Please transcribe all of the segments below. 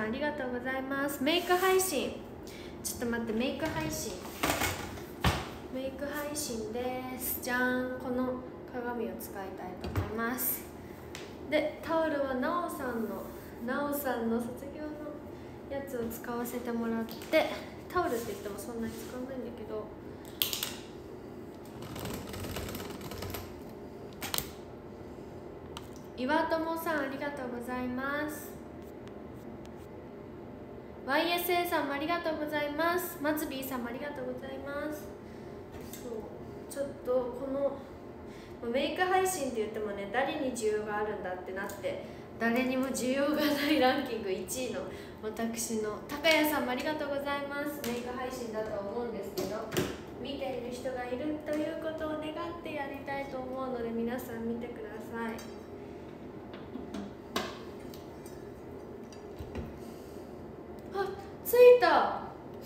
んありがとうございます。メイク配信、ちょっと待って、メイク配信です。じゃん、この鏡を使いたいと思います。でタオルはなおさんの卒業のやつを使わせてもらって、タオルって言ってもそんなに使わないんだけど、岩友さんありがとうございます。 YSA さんもありがとうございます。松 B さんもありがとうございます。そう、ちょっとこのメイク配信って言ってもね、誰に需要があるんだってなって、誰にも需要がないランキング1位の私の高谷さんもありがとうございます。メイク配信だと思うんですけど、見ている人がいるということを願ってやりたいと思うので、皆さん見てください。あ、ついた。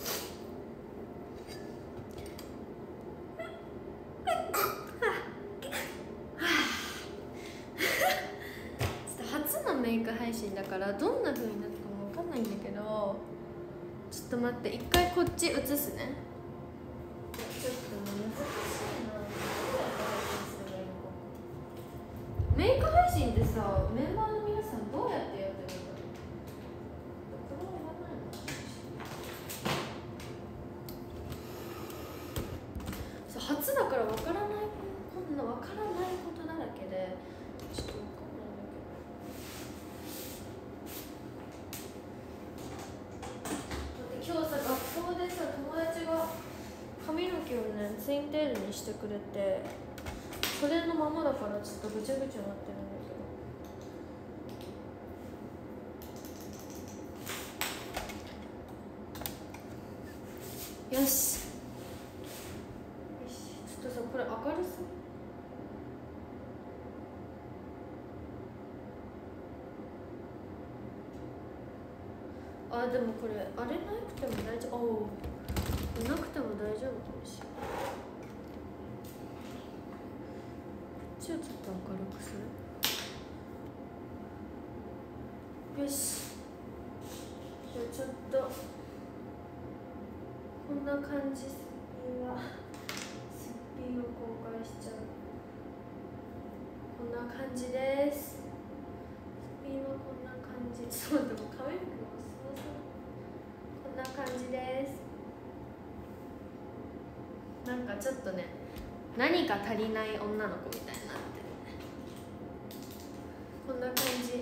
初のメイク配信だからどんな風になるかも分かんないんだけど、ちょっと待って、一回こっち映すね。ちょっと難しいな。メイク配信ってさ、メンバーの皆さんどうやってやってるの？これは分かんないの？そう、初だから分からない、こんな分からないことだらけでちょっと分かんないんだけど。今日さ、学校でさ、友達が髪の毛をね、ツインテールにしてくれて、それのままだからちょっとぐちゃぐちゃなってるんだけど。よし、ちょっとさ、これ明るさ、あ、でもこれあれなくても大丈夫。おお、なくても大丈夫かもしれない。こっちをちょっと明るくする。よし、じゃあちょっとこんな感じ。すっぴんを公開しちゃう。こんな感じです。すっぴんはこんな感じ。ちょっと待って、もう髪の毛もそうそう、こんな感じです。なんかちょっとね、何か足りない女の子みたいになってる。こんな感じ、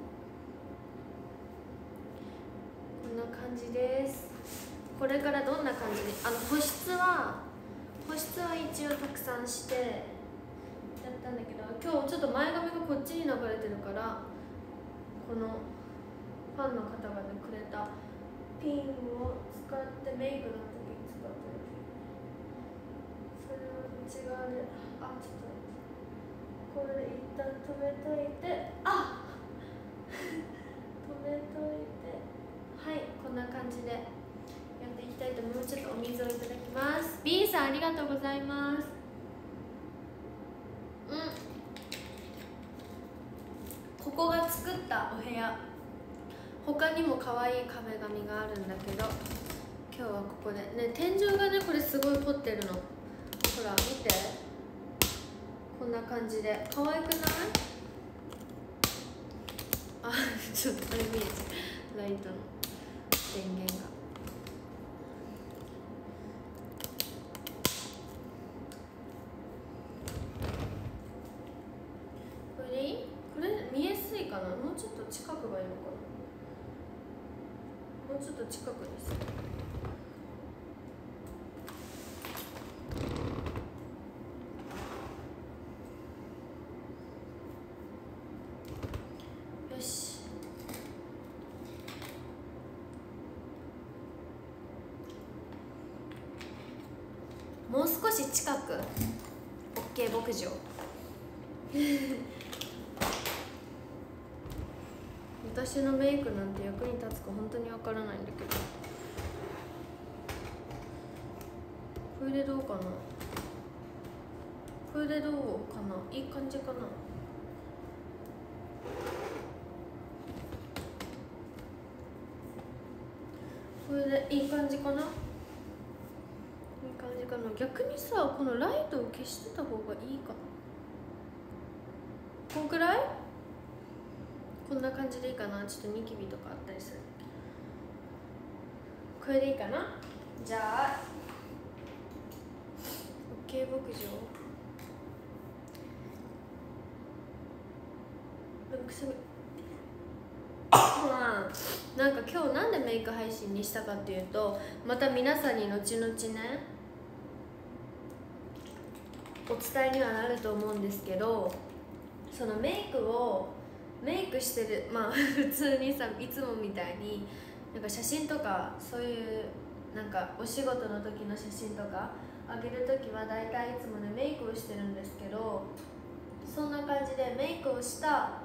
こんな感じです。これからどんな感じで、保湿は一応たくさんしてやったんだけど、今日ちょっと前髪がこっちに流れてるから、このファンの方がねくれたピンを使ってメイクの時に使ってる。それを内側で、あ、ちょっとこれで一旦止めといて、あ止めといて、はい、こんな感じでやっていきたいと思います。ちょっとお水をいただきます。 B さんありがとうございます。ここが作ったお部屋、他にも可愛い壁紙があるんだけど、今日はここでね、天井がね、これすごい凝ってるの。ほら見て、こんな感じで可愛くない？あ、ちょっとあれ見えちゃう、ライトの電源が。これでいい？これ見えやすいかな？もうちょっと近くがいいのかな？もうちょっと近くです。よし、もう少し近く OK 牧場私のメイクなんて役に立つか本当にわからないんだけど、これでどうかな？これでどうかな？いい感じかな？ これでいい感じかな。いい感じかな。逆にさ、このライトを消してた方がいいかな。こんくらい？こんな感じでいいかな。ちょっとニキビとかあったりする。これでいいかな。じゃあ OK 牧場。くすみなんか今日なんでメイク配信にしたかっていうと、また皆さんに後々ねお伝えにはなると思うんですけど、そのメイクしてる、まあ普通にさ、いつもみたいになんか写真とかそういうなんかお仕事の時の写真とかあげる時は大体いつもねメイクをしてるんですけど、そんな感じでメイクをした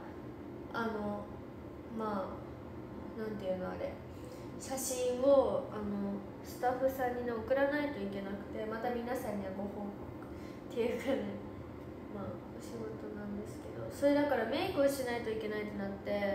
まあなんていうのあれ、写真をスタッフさんにね送らないといけなくて、また皆さんにはご報告っていうかね、まあお仕事なんですけど、それだからメイクをしないといけないってなって、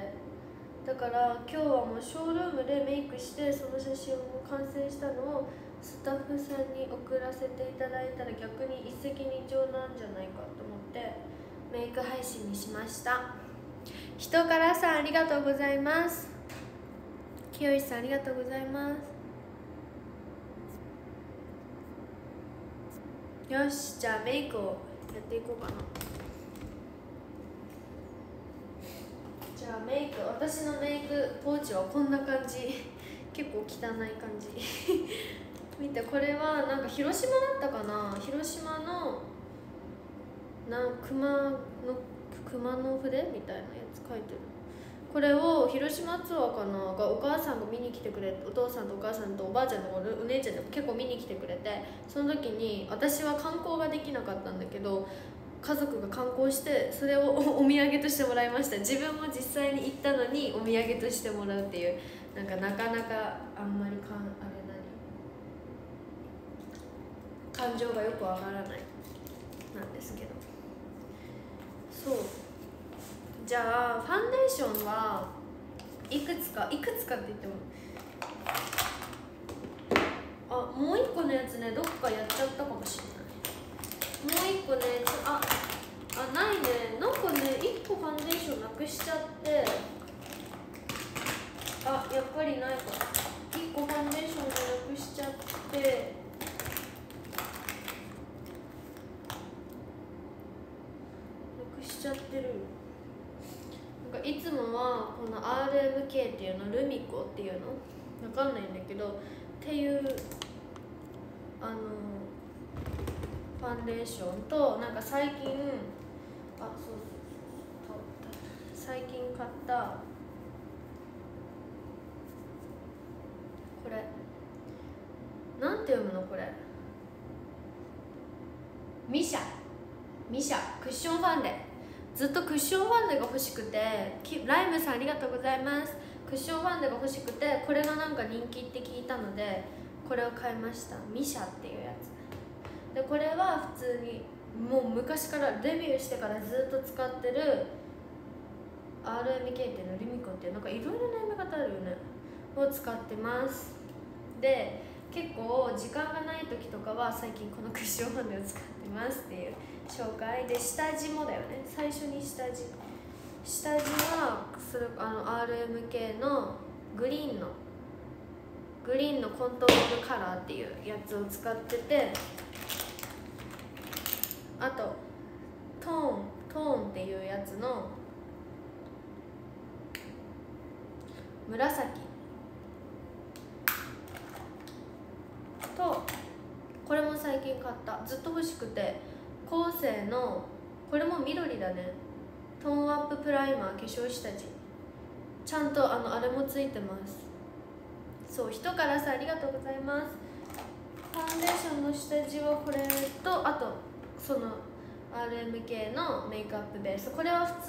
だから今日はもうショールームでメイクしてその写真を完成したのをスタッフさんに送らせていただいたら逆に一石二鳥なんじゃないかと思ってメイク配信にしました。人からさんありがとうございます。清石さんありがとうございます。よし、じゃあメイクをやっていこうかな。じゃあメイク、私のメイクポーチはこんな感じ。結構汚い感じ。見て、これはなんか広島だったかな、広島の熊の筆みたいなやつ書いてる。これを広島ツアーかながお母さんが見に来てくれて、お父さんとお母さんとおばあちゃんとお姉ちゃんでも結構見に来てくれて、その時に私は観光ができなかったんだけど家族が観光してそれをお土産としてもらいました。自分も実際に行ったのにお土産としてもらうっていう、なかなかあんまり感情がよくわからないなんですけど、そう。じゃあファンデーションはいくつかって言っても、もう一個のやつねどっかやっちゃったかもしれない。もう一個ねないね。なんかね1個ファンデーションなくしちゃって、やっぱりないか。1個ファンデーションなくしちゃってる。なんかいつもはこの RMK っていうの、ルミコっていうのわかんないんだけどっていうファンデーションと、なんか最近最近買ったこれなんて読むのこれ、ミシャクッションファンデ。ずっとクッションファンデが欲しくて、ライムさんありがとうございます。クッションファンデが欲しくて、これがなんか人気って聞いたのでこれを買いました。ミシャっていうやつで、これは普通にもう昔からデビューしてからずっと使ってる RMK っていうの、ルミコっていうなんかいろいろな読み方あるよねを使ってます。で結構時間がない時とかは最近このクッションファンデを使ってますっていう紹介で、下地もだよね。最初に下地はRMK のグリーンのコントロールカラーっていうやつを使ってて、あとトーンっていうやつの紫と、これも最近買った、ずっと欲しくて、コーセーのこれも緑だね、トーンアッププライマー化粧下地、ちゃんとあれもついてます。そう、人からさありがとうございます。ファンデーションの下地はこれと、あとその RMK のメイクアップベース、これは普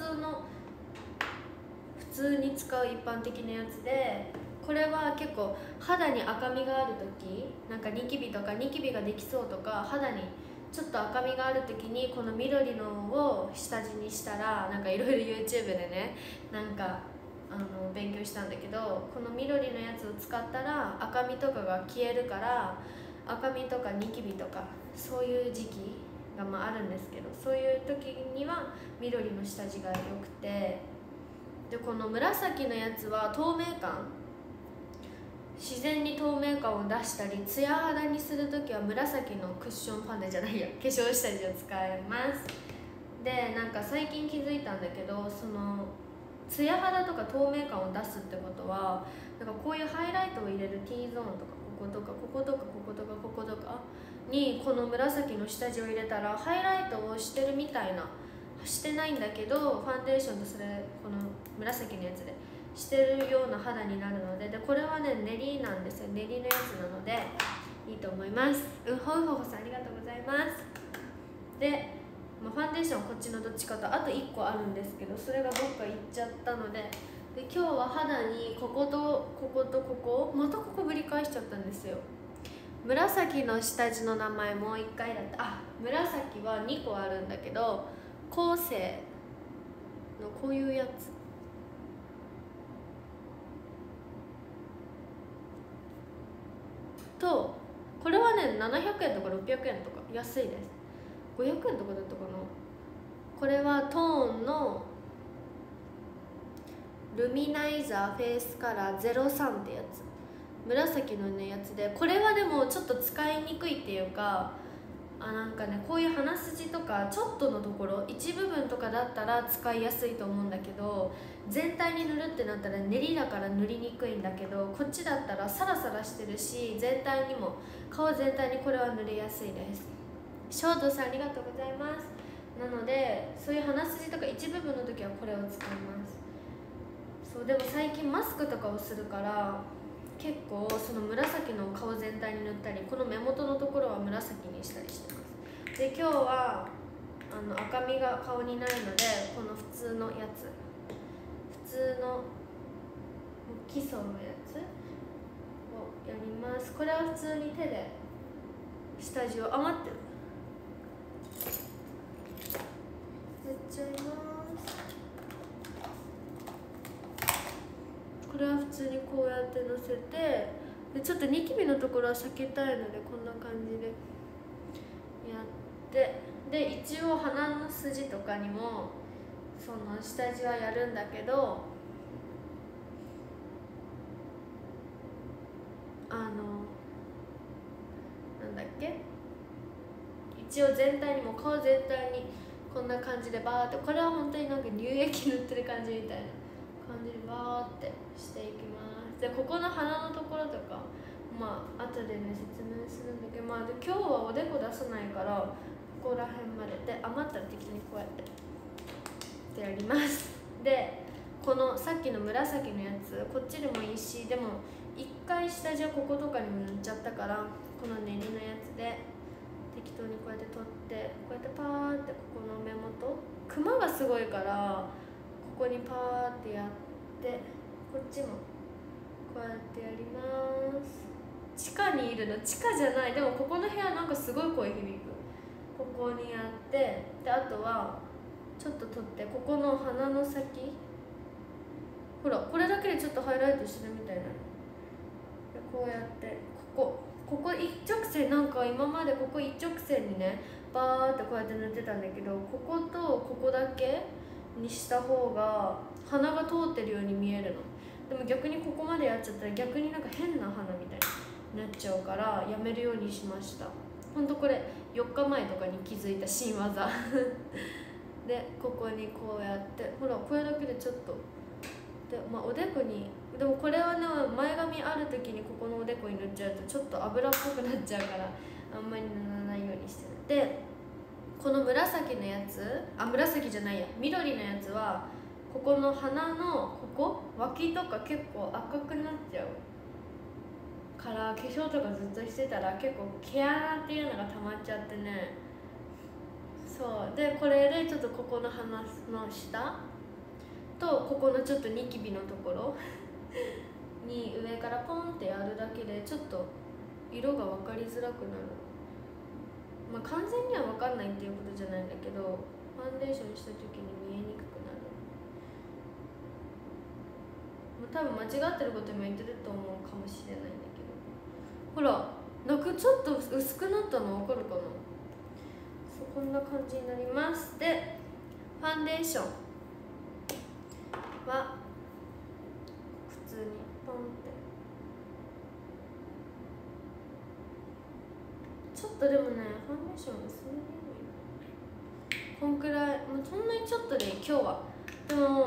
通に使う一般的なやつで、これは結構肌に赤みがある時、なんかニキビができそうとか、肌にちょっと赤みがある時にこの緑のを下地にしたら、なんかいろいろ YouTube でねなんか勉強したんだけど、この緑のやつを使ったら赤みとかが消えるから、赤みとかニキビとかそういう時期があるんですけど、そういう時には緑の下地が良くて、でこの紫のやつは透明感、自然に透明感を出したりツヤ肌にする時は紫のクッションファンデじゃないや、化粧下地を使います。でなんか最近気づいたんだけど、そのツヤ肌とか透明感を出すってことは、なんかこういうハイライトを入れる T ゾーンとかこことかこことかこことかこことかにこの紫の下地を入れたらハイライトをしてるみたいな、してないんだけどファンデーションとそれこの紫のやつでしてるような肌になるので、これはね練りなんですよ、練りのやつなのでいいと思います。ほうほうさんありがとうございます。で、ファンデーションこっちのどっちかとあと1個あるんですけど、それがどっか行っちゃったので、今日は肌にこことこことここ、またここぶり返しちゃったんですよ。紫の下地の名前もう1回だった。紫は2個あるんだけど、コーセーのこういうやつと、これはね700円とか600円とか安いです。500円とかだったかな。これはトーンのルミナイザーフェイスカラー03ってやつ、紫のねやつで、これはでもちょっと使いにくいっていうか、なんかねこういう鼻筋とかちょっとのところ一部分とかだったら使いやすいと思うんだけど、全体に塗るってなったら練りだから塗りにくいんだけど、こっちだったらサラサラしてるし全体にも顔全体にこれは塗りやすいです。ショートさんありがとうございます。なのでそういう鼻筋とか一部分の時はこれを使います。そうでも最近マスクとかをするから結構その紫の顔全体に塗ったり、この目元のところは紫にしたりしてます。で今日は赤みが顔にないので、この普通のやつ、普通の基礎のやつをやります。これは普通に手で下地を余ってるやっちゃいます。これは普通にこうやってのせて、でちょっとニキビのところは避けたいのでこんな感じでやって、で一応鼻の筋とかにもその下地はやるんだけど、なんだっけ、一応全体にも顔全体にこんな感じでバーって、これは本当になんか乳液塗ってる感じみたいな感じでバーってしていきます。でここの鼻のところとか後でね説明するんだけど、で今日はおでこ出さないからここら辺までで、余ったら適当にこうやってやります。でこのさっきの紫のやつこっちでもいいし、でも一回下地はこことかにも塗っちゃったから、この練りのやつで適当にこうやって取って、こうやってパーってここの目元、クマがすごいからここにパーってやって、こっちもこうやってやります。地下にいるの、地下じゃない、でもここの部屋なんかすごい声響く。ここにやって、であとはちょっと取って、ここの鼻の先、ほらこれだけでちょっとハイライトしてるみたいなので、こうやってここ一直線、なんか今までここ一直線にねバーってこうやって塗ってたんだけど、こことここだけにした方が鼻が通ってるように見えるの。でも逆にここまでやっちゃったら逆になんか変な鼻みたいになっちゃうからやめるようにしました。ほんとこれ4日前とかに気づいた新技でここにこうやって、ほらこれだけでちょっとで、おでこに、でもこれはね前髪ある時にここのおでこに塗っちゃうとちょっと油っぽくなっちゃうからあんまり塗らないようにしてる。でこの紫のやつ、紫じゃないや、緑のやつはここの鼻のここ脇とか結構赤くなっちゃうから化粧とかずっとしてたら結構毛穴っていうのが溜まっちゃってね、そうでこれでちょっとここの鼻の下とここのちょっとニキビのところに上からポンってやるだけでちょっと色が分かりづらくなる。完全には分かんないっていうことじゃないんだけど、ファンデーションした時に見えにくくなる。 多分間違ってることも言ってると思うかもしれないんだけど、ほらなんかちょっと薄くなったの分かるかな。そう、こんな感じになります。でファンデーションは普通にポンってちょっとでもね、ファンデーション薄めでいいのよ。こんくらい、もうそんなにちょっとで今日は。でも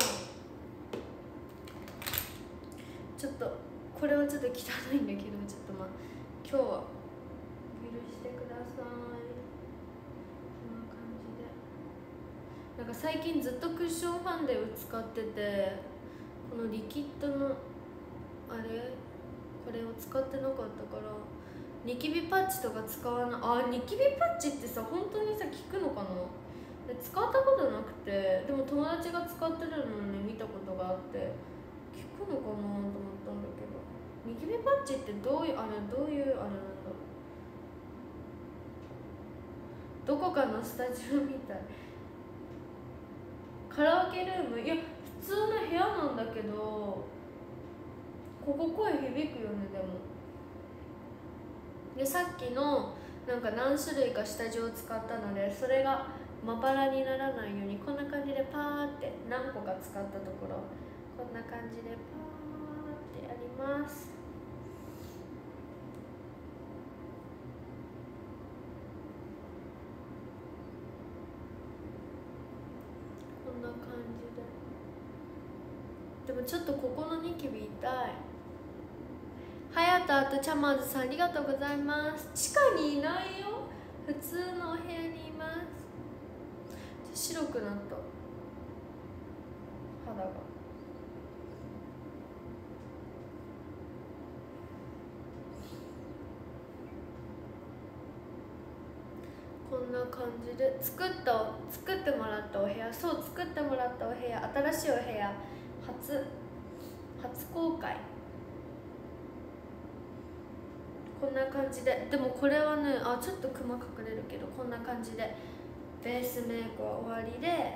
ちょっとこれはちょっと汚いんだけど、ちょっとまあ今日は許してください。こんな感じで、なんか最近ずっとクッションファンデを使ってて、このリキッドのあれこれを使ってなかったからニキビパッチとか使わない。あ、ニキビパッチってさ本当にさ効くのかな。で使ったことなくて、でも友達が使ってるのをね見たことがあって効くのかなと思ったんだけど、ニキビパッチってどういうあれなんだろう。どこかのスタジオみたい。カラオケルーム、いや普通の部屋なんだけど、ここ声響くよね。でもでさっきのなんか何種類か下地を使ったので、それがまばらにならないようにこんな感じでパーって何個か使ったところ、こんな感じでパーってやります。こんな感じで。でもちょっとここのニキビ痛い。はやたとチャマーズさんありがとうございます。地下にいないよ、普通のお部屋にいます。白くなった肌が。こんな感じで作ってもらったお部屋、そう作ってもらったお部屋、新しいお部屋初公開。こんな感じで、でもこれはね、あ、ちょっとクマ隠れるけど、こんな感じでベースメイクは終わりで、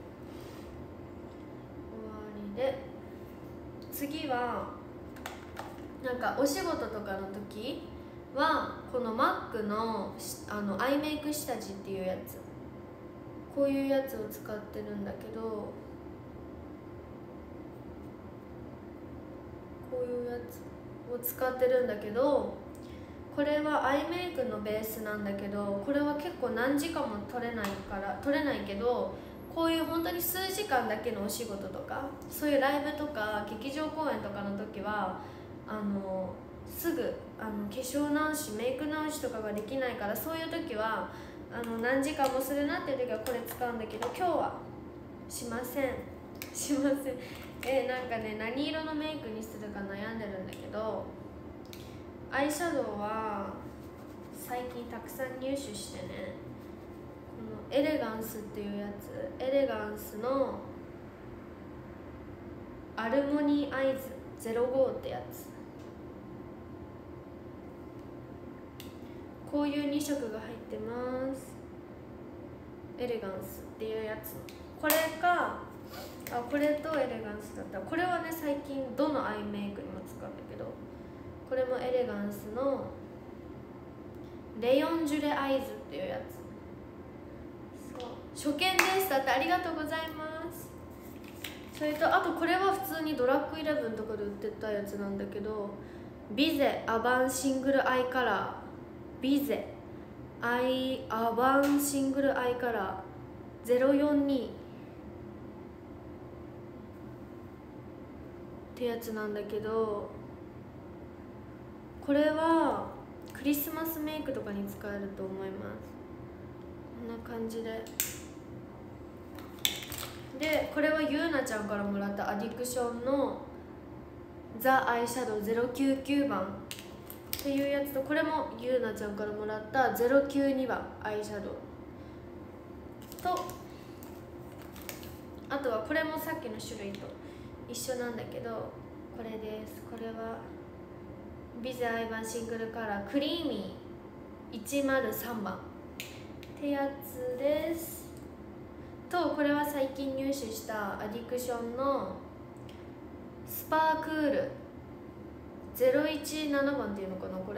次はなんかお仕事とかの時はこの MAC のアイメイク下地っていうやつ、こういうやつを使ってるんだけど、こういうやつを使ってるんだけど、これはアイメイクのベースなんだけど、これは結構何時間も取れないけど、こういう本当に数時間だけのお仕事とか、そういうライブとか劇場公演とかの時はすぐ化粧直しメイク直しとかができないから、そういう時は何時間もするなっていう時はこれ使うんだけど、今日はしません。なんかね、何色のメイクにするか悩んでるんだけど、アイシャドウは最近たくさん入手してね、このエレガンスっていうやつ、エレガンスのアルモニーアイズ05ってやつ、こういう2色が入ってます。エレガンスっていうやつ、これかこれとエレガンスだったら、これはね最近どのアイメイクにも使うんだけど、これもエレガンスのレヨンジュレアイズっていうやつ。そう、初見ですだって、ありがとうございます。それとあとこれは普通にドラッグイレブンとかで売ってたやつなんだけど、ビゼアバンシングルアイカラー、ビゼアバンシングルアイカラー042ってやつなんだけど、これはクリスマスメイクとかに使えると思います。こんな感じで。でこれはゆうなちゃんからもらったアディクションのザ・アイシャドウ099番っていうやつと、これもゆうなちゃんからもらった092番アイシャドウと、あとはこれもさっきの種類と一緒なんだけど、これです。これはビゼアイバンシングルカラークリーミー103番ってやつですと、これは最近入手したアディクションのスパークール017番っていうのかな。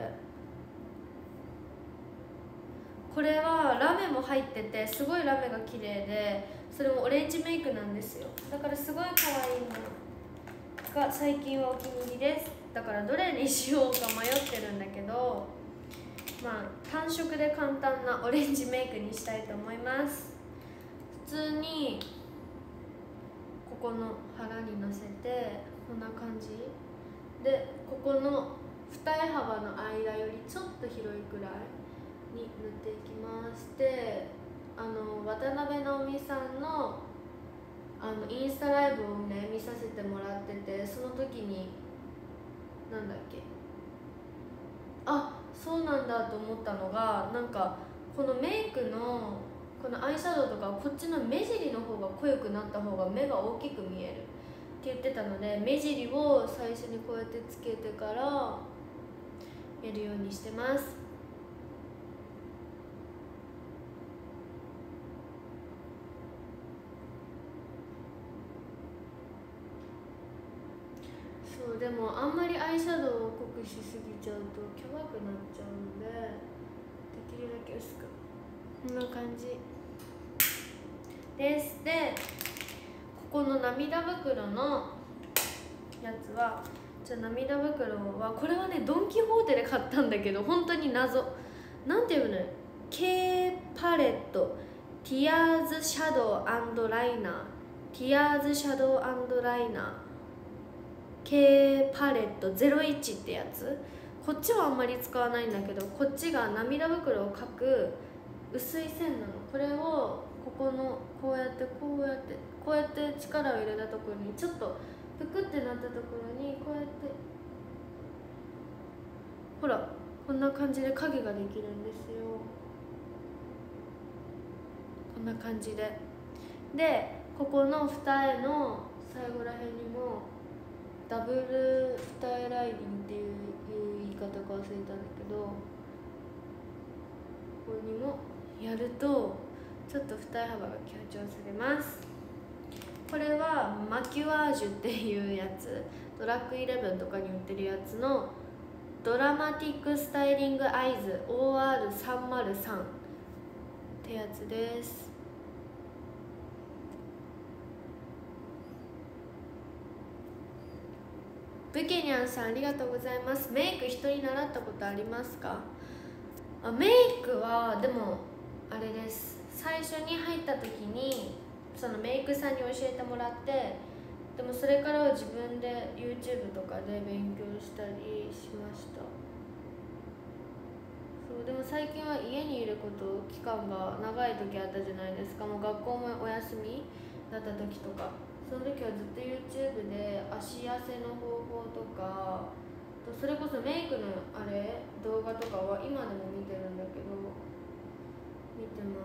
これはラメも入ってて、すごいラメが綺麗で、それもオレンジメイクなんですよ。だからすごい可愛いのが最近はお気に入りです。だからどれにしようか迷ってるんだけど、まあ単色で簡単なオレンジメイクにしたいと思います。普通にここの腹にのせてこんな感じで、ここの二重幅の間よりちょっと広いくらいに塗っていきます。で、渡辺直美さんのインスタライブをね見させてもらってて、その時になんだっけ、あ、そうなんだと思ったのが、なんかこのメイクのこのアイシャドウとかこっちの目尻の方が濃くなった方が目が大きく見えるって言ってたので、目尻を最初にこうやってつけてからやるようにしてます。そう、でもあんまりアイシャドウを濃くしすぎちゃうとキャバくなっちゃうので、できるだけ薄く、こんな感じです。で、ここの涙袋のやつは、じゃあ涙袋はこれはねドン・キホーテで買ったんだけど、本当に謎なんていうの、 K パレットティアーズシャドウ&ライナー、ティアーズシャドウ&ライナー K パレット01ってやつ。こっちはあんまり使わないんだけど、こっちが涙袋を描く薄い線なの。これをここのこうやって力を入れたところに、ちょっとぷくってなったところにこうやって、ほらこんな感じで影ができるんですよ。こんな感じで。で、ここの二重の最後らへんにもダブル二重ラインっていう言い方か忘れたんだけど、ここにもやるとちょっと二重幅が強調されます。これはマキュアージュっていうやつ、ドラッグイレブンとかに売ってるやつのドラマティックスタイリングアイズ OR303 ってやつです。ブケニャンさん、ありがとうございます。メイク人に習ったことありますか？メイクはでもあれです、最初に入った時にそのメイクさんに教えてもらって、でもそれからは自分で YouTube とかで勉強したりしました。そう、でも最近は家にいること期間が長い時あったじゃないですか。もう学校もお休みだった時とか、その時はずっと YouTube で足痩せの方法とか、それこそメイクの動画とかは今でも見てるんだけど、見てます。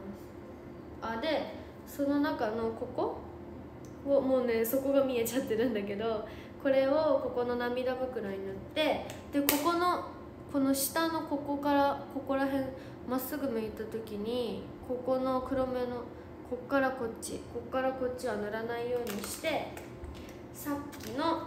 でその中のここをもうね、そこが見えちゃってるんだけど、これをここの涙袋に塗って、でこの下のここからここら辺まっすぐ向いた時に、ここの黒目のこっからこっちは塗らないようにして、さっきの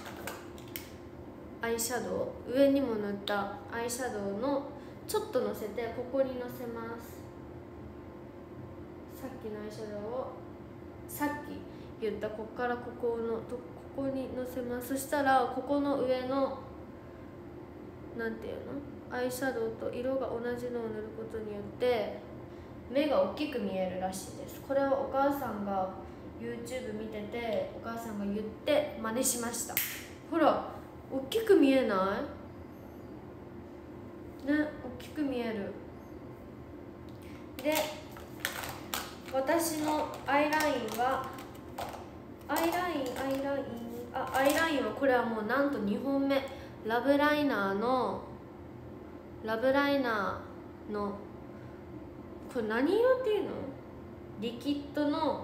アイシャドウ、上にも塗ったアイシャドウのちょっとのせて、ここにのせます。さっきのアイシャドウをさっき言ったこっからここにのせます。そしたらここの上のなんていうの、アイシャドウと色が同じのを塗ることによって目が大きく見えるらしいです。これはお母さんが YouTube 見てて、お母さんが言って真似しました。ほら大きく見えないね、大きく見える。で、私のアイラインはこれはもうなんと2本目、ラブライナーのこれ何色っていうの？リキッドの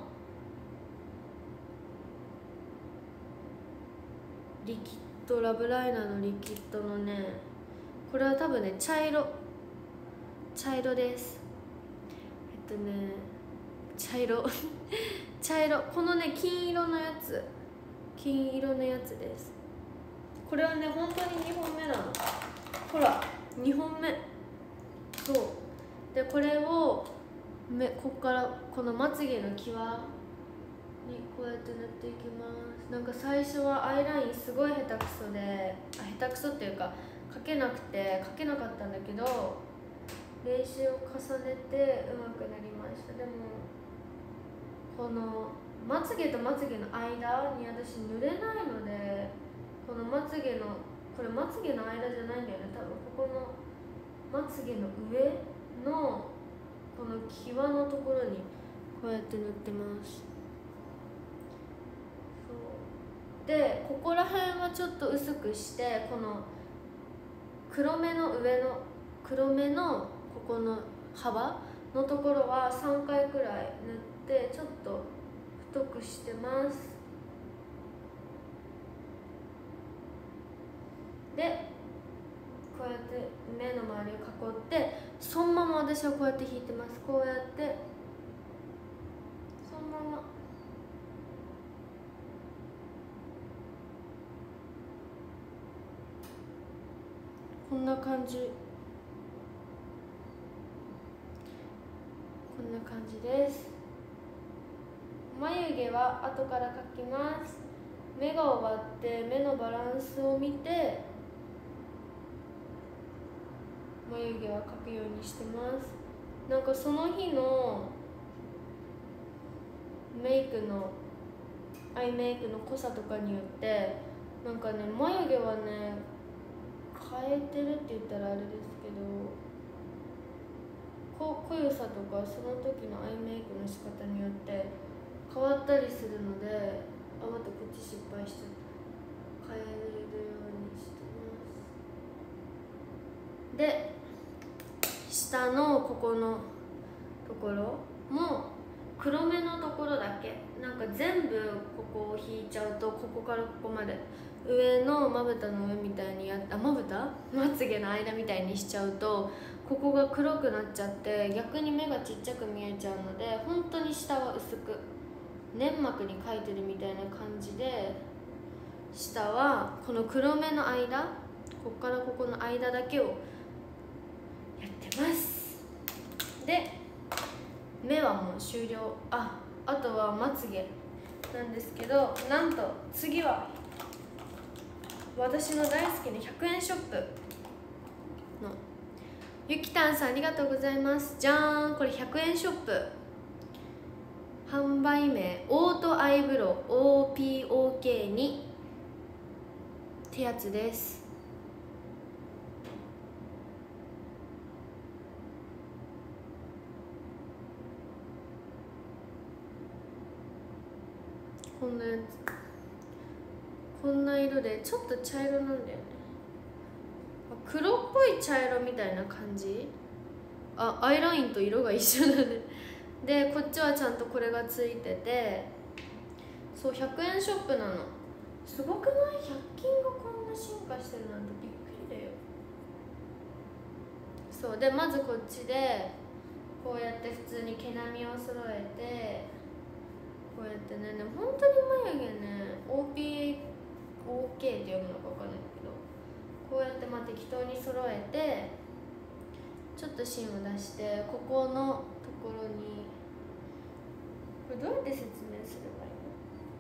ラブライナーのリキッドのね、これは多分ね茶色です。茶色このね金色のやつ金色のやつです。これはね本当に2本目なの。ほら2本目。そうでこれをこっからこのまつげの際にこうやって塗っていきます。なんか最初はアイラインすごい下手くそで、下手くそっていうか描けなかったんだけど、練習を重ねてうまくなりました。でもこのまつげとまつげの間に私塗れないので、このまつげのこれまつげの間じゃないんだよね、多分ここのまつげの上のこの際のところにこうやって塗ってます。そうでここら辺はちょっと薄くして、この黒目の上の黒目のここの幅のところは3回くらい塗ってちょっと太くしてます。でこうやって目の周りを囲ってそのまま私はこうやって引いてます。こうやってそのままこんな感じ、こんな感じです。眉毛は後から描きます。目が終わって目のバランスを見て眉毛は描くようにしてます。なんかその日のアイメイクの濃さとかによってなんかね眉毛はね変えてるって言ったらあれですけど、濃さとかその時のアイメイクの仕方によって変わったりするので、あ、またこっち失敗しちゃった。変えれるようにしてます。で下のここのところも黒目のところだけ、なんか全部ここを引いちゃうとここからここまで上のまぶたの上みたいにまつげの間みたいにしちゃうとここが黒くなっちゃって逆に目がちっちゃく見えちゃうので、本当に下は薄く粘膜に描いてるみたいな感じで、下はこの黒目の間、ここからここの間だけをやってます。で目はもう終了。あとはまつげなんですけど、なんと次は私の大好きな100円ショップのゆきたんさんありがとうございます。じゃーん、これ100円ショップ販売名オートアイブロウ OPOK2 ってやつです。こんなやつ、こんな色でちょっと茶色なんだよね。黒っぽい茶色みたいな感じ。アイラインと色が一緒だね。でこっちはちゃんとこれがついてて、そう100円ショップなの。すごくない？ 100 均がこんな進化してるなんてびっくりだよ。そうでまずこっちでこうやって普通に毛並みを揃えて、こうやってね、本当に眉毛ね OPOK って読むのか分かんないけど、こうやって適当に揃えてちょっと芯を出して、ここのところにこれどうやって説明すればいいの？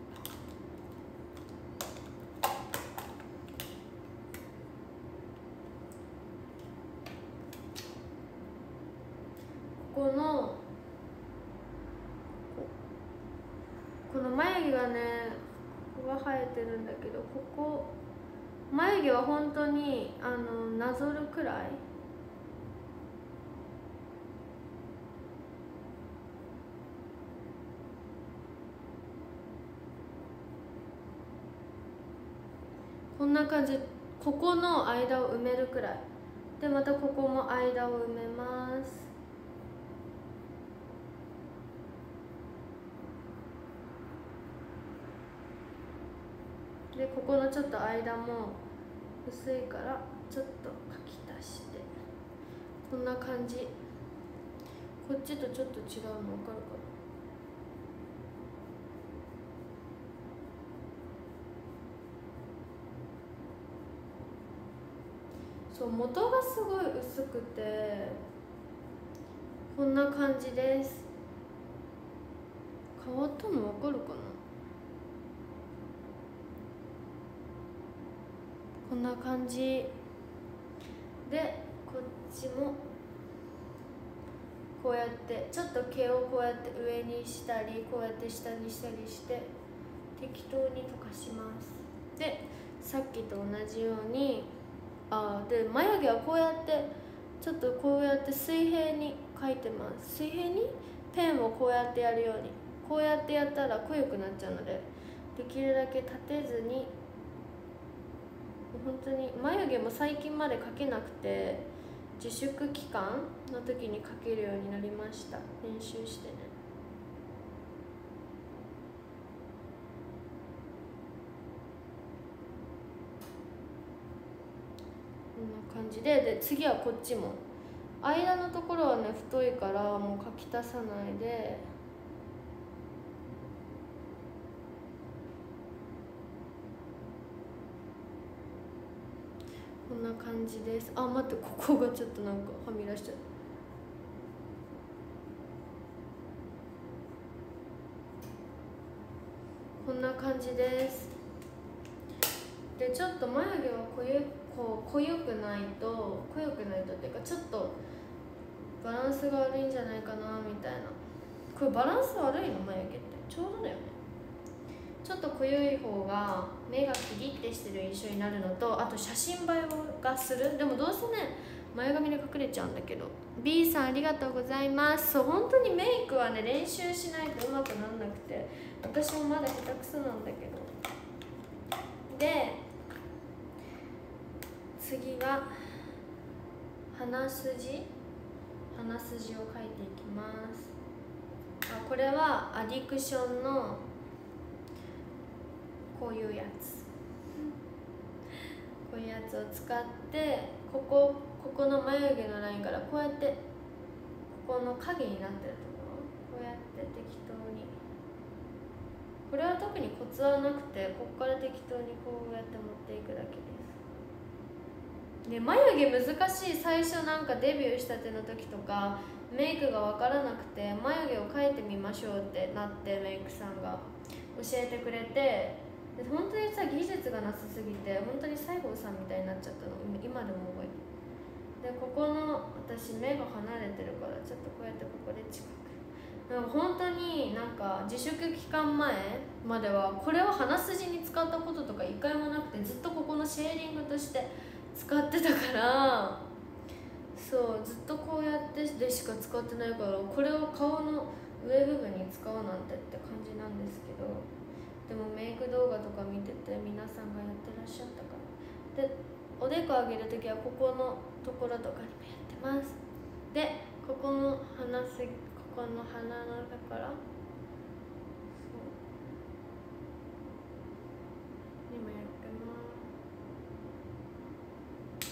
この眉毛がねここが生えてるんだけど、ここ眉毛は本当になぞるくらいこんな感じ。ここの間を埋めるくらいで、またここも間を埋めます。でここのちょっと間も薄いからちょっと描き足して、こんな感じ。こっちとちょっと違うの分かるかな。 そう、元がすごい薄くてこんな感じです。変わったの分かるかな。こんな感じで、こっちもこうやってちょっと毛をこうやって上にしたりこうやって下にしたりして適当に溶かします。でさっきと同じようにで眉毛はこうやってちょっとこうやって水平に描いてます。水平にペンをこうやってやるように、こうやってやったら濃ゆくなっちゃうのでできるだけ立てずに、本当に眉毛も最近まで描けなくて自粛期間の時に描けるようになりました。練習してね。こんな感じで次はこっちも間のところはね太いからもう描き足さないで、こんな感じです。あ、待って、ここがちょっとなんかはみ出しちゃう。こんな感じです。でちょっと眉毛は濃ゆくないとっていうか、ちょっとバランスが悪いんじゃないかなみたいな。これバランス悪いの？眉毛ってちょうどだよね。ちょっと濃ゆい方が目がキリッてしてる印象になるのと、あと写真映えがする。でもどうせね前髪で隠れちゃうんだけど。 B さんありがとうございます。そう、本当にメイクはね練習しないとうまくなんなくて、私もまだ下手くそなんだけど。で次は鼻筋を描いていきます。これはアディクションのこういうやつを使って、ここの眉毛のラインからこうやってここの影になってるところ、こうやって適当に、これは特にコツはなくて、ここから適当にこうやって持っていくだけです。で眉毛難しい。最初なんかデビューしたての時とかメイクが分からなくて眉毛を描いてみましょうってなって、メイクさんが教えてくれて、で本当にさ技術がなさすぎて本当に西郷さんみたいになっちゃったの。今でも覚えてる。でここの私目が離れてるからちょっとこうやってここで近く、でも本当になんか自粛期間前まではこれを鼻筋に使ったこととか一回もなくて、ずっとここのシェーディングとして使ってたから、そうずっとこうやってでしか使ってないから、これを顔の上部分に使うなんてって感じなんですけど、でもメイク動画とか見てて皆さんがやってらっしゃったから。でおでこ上げるときはここのところとかにもやってます。でここの鼻筋、ここの鼻のだからにもやってます。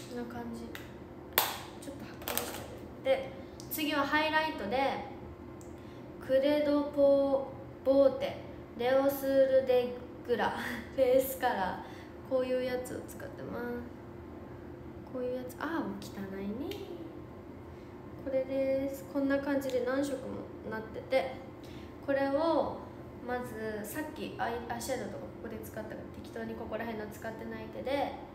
こんな感じ。ちょっとはっきりした。で次はハイライトでクレドポボーテレオスルデグラフェイスカラー、こういうやつを使ってます。こういうやつ、もう汚いね。これです。こんな感じで何色もなってて、これをまずさっきアイシャドウとかここで使ったから適当にここら辺の使ってない手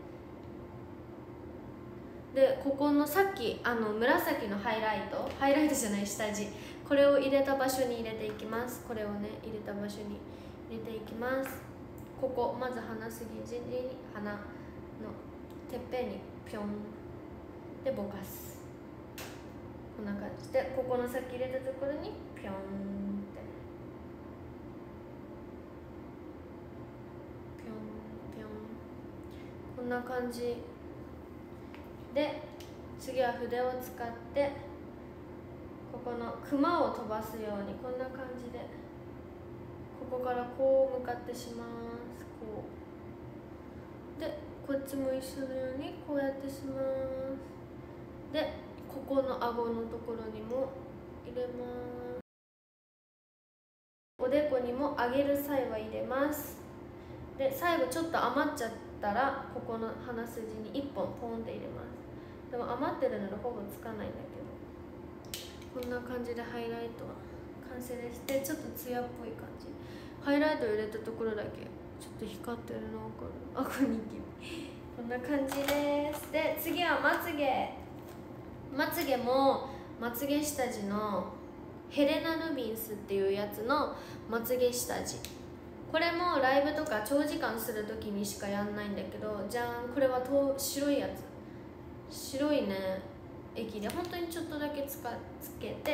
でここのさっき紫のハイライトじゃない下地、これを入れた場所に入れていきます。これをね入れた場所に入れていきます。ここまず鼻筋に鼻のてっぺんにピョンでぼかす。こんな感じでここの先入れたところにピョンってピョンピョン、こんな感じで次は筆を使ってここのクマを飛ばすようにこんな感じでここからこう向かってします。こうでこっちも一緒のようにこうやってします。でここの顎のところにも入れます。おでこにも上げる際は入れます。で最後ちょっと余っちゃったらここの鼻筋に1本ポンって入れます。 余ってるのでほぼつかないんだけど、こんな感じでハイライトは完成です。でちょっとツヤっぽい感じ、ハイライトを入れたところだけちょっと光ってるの分かる？あ、こんにちは。こんな感じです。で次はまつげ。まつげもまつげ下地のヘレナ・ルビンスっていうやつのまつげ下地。これもライブとか長時間するときにしかやんないんだけど、じゃん、これは白いやつ、白いね液で本当にちょっとだけつけて、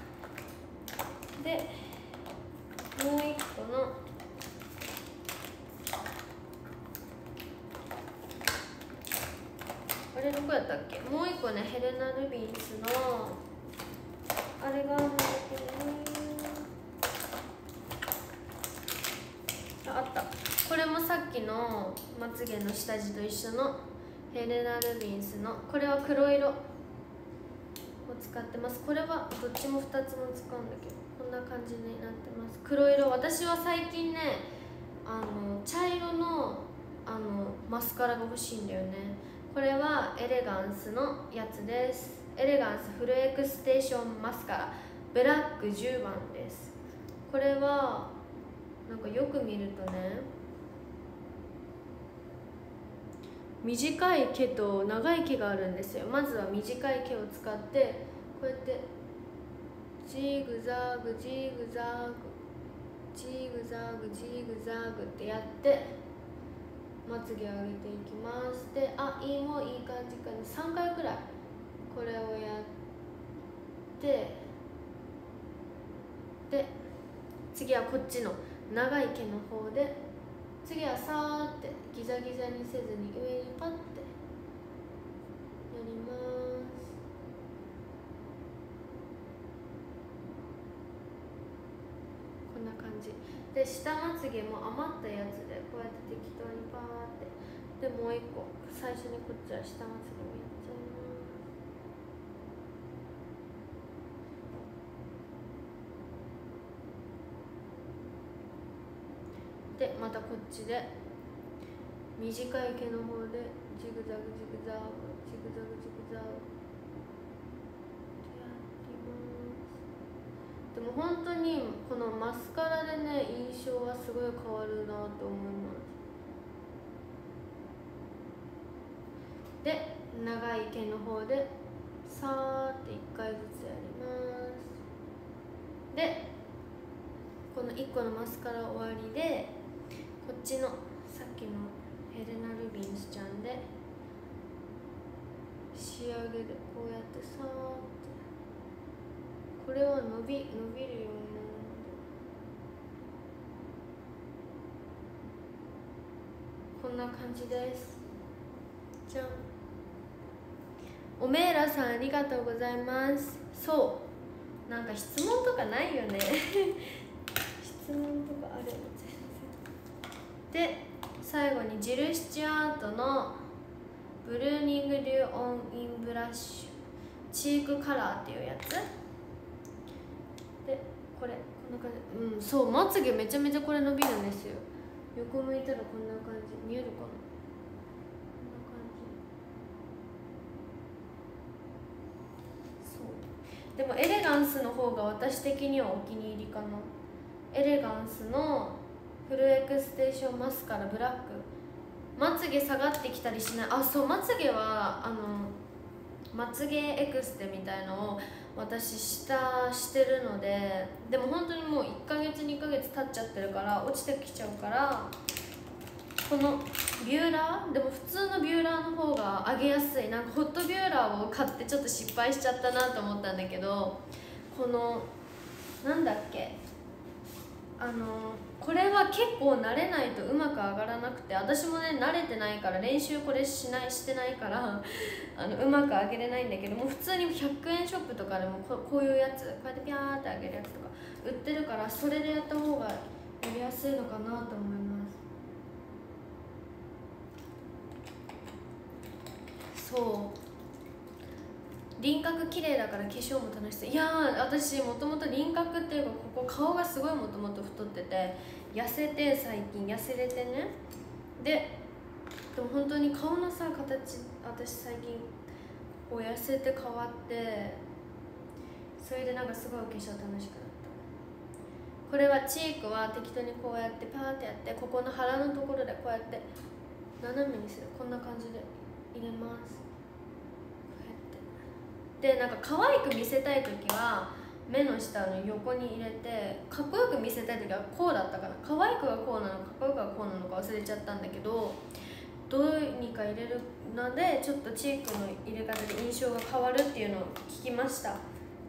でもう一個のあれどこやったっけ、もう一個ねヘレナ・ルビンスのあれがあるんだけどね、あった。これもさっきのまつげの下地と一緒のヘレナ・ルビンスの、これは黒色を使ってます。これはどっちも2つも使うんだけど、こんな感じになってます。黒色、私は最近ね茶色のマスカラが欲しいんだよね。これはエレガンスのやつです。エレガンスフルエクステーションマスカラブラック10番です。これはなんかよく見るとね、短い毛と長い毛があるんですよ。まずは短い毛を使ってこうやってジグザグジグザグジグザグジグザグってやってまつげを上げていきます。で、もういい感じかな。3回くらいこれをやって、で次はこっちの長い毛の方で、次はさーってギザギザにせずに上にパッてやります。こんな感じで、下まつげも余ったやつでこうやって適当にパーって、でもう一個最初にこっちは下まつげもやっちゃいます。でまたこっちで短い毛の方でジグザグジグザグジグザグジグザグってやってます。でも本当にこのマスカラでね印象はすごい変わるなと思います。で長い毛の方でさーって1回ずつやります。でこの1個のマスカラ終わりで、こっちのさっきのヘレナ・ルビンスちゃんで仕上げでこうやってさーって、これは伸びるようになるので、こんな感じです。じゃん。おめえらさんありがとうございます。そう、なんか質問とかないよね質問とかあるの全然。で最後にジル・スチュアートのブルーニング・リュー・オン・イン・ブラッシュチークカラーっていうやつで、これこんな感じ。うん、そう、まつげめちゃめちゃこれ伸びるんですよ。横向いたらこんな感じ見えるかな。こんな感じ。そうでもエレガンスの方が私的にはお気に入りかな。エレガンスのフルエクステーションマスカラブラック、まつげ下がってきたりしない。あ、そう、まつげはまつげエクステみたいのを私してるので、でも本当にもう1ヶ月2ヶ月経っちゃってるから落ちてきちゃうから、このビューラーでも普通のビューラーの方が上げやすい。なんかホットビューラーを買ってちょっと失敗しちゃったなと思ったんだけど、このなんだっけ、これは結構慣れないとうまく上がらなくて、私もね慣れてないから練習これしてないからうまく上げれないんだけども、普通に100円ショップとかでもこういうやつ、こうやってピャーって上げるやつとか売ってるから、それでやった方がやりやすいのかなと思います。そう輪郭綺麗だから化粧も楽しそう。いやー、私もともと輪郭っていうか、ここ顔がすごいもともと太ってて痩せて、最近痩せれてね。でも本当に顔のさ形、私最近ここう痩せて変わって、それでなんかすごいお化粧楽しくなった。これはチークは適当にこうやってパーってやって、ここの腹のところでこうやって斜めにする。こんな感じで入れます。こうやってで、なんか可愛く見せたい時は目の下の横に入れて、かっこよく見せたい時はこうだったかな。可愛くはこうなのか、かっこよくはこうなのか忘れちゃったんだけど、どうにか入れるのでちょっとチークの入れ方で印象が変わるっていうのを聞きました。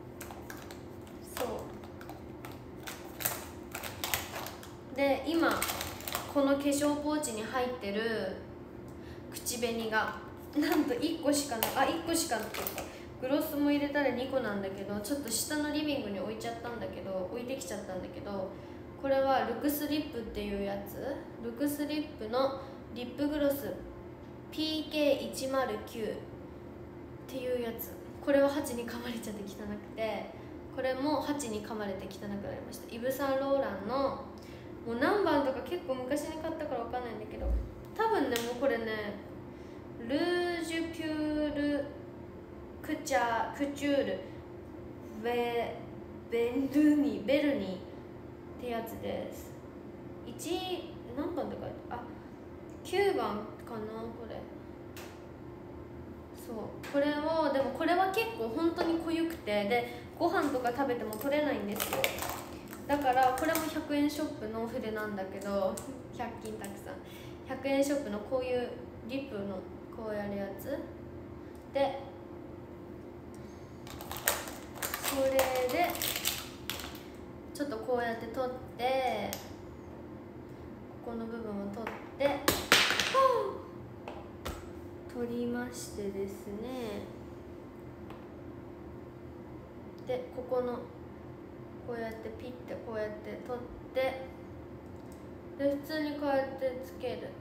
そうで、今この化粧ポーチに入ってる口紅がなんと1個しかない。1個しかっていうか、グロスも入れたら2個なんだけど、ちょっと下のリビングに置いてきちゃったんだけど、これはルクスリップっていうやつ。ルクスリップのリップグロス PK109 っていうやつ。これはハチに噛まれちゃって汚くて、これもハチに噛まれて汚くなりました。イヴ・サンローランのもう何番とか結構昔に買ったから分かんないんだけど、多分ね、もうこれね、ルージュピュールクチュールベルニってやつです。何番って書いてある、9番かな。これそうこれを、でもこれは結構本当に濃ゆくて、でご飯とか食べても取れないんですよ。だからこれも100円ショップの筆なんだけど、100均たくさん100円ショップのこういうリップのこうやるやつで、それでちょっとこうやって取って、ここの部分を取って取りましてですね、でここのこうやってピッてこうやって取って、で普通にこうやってつける。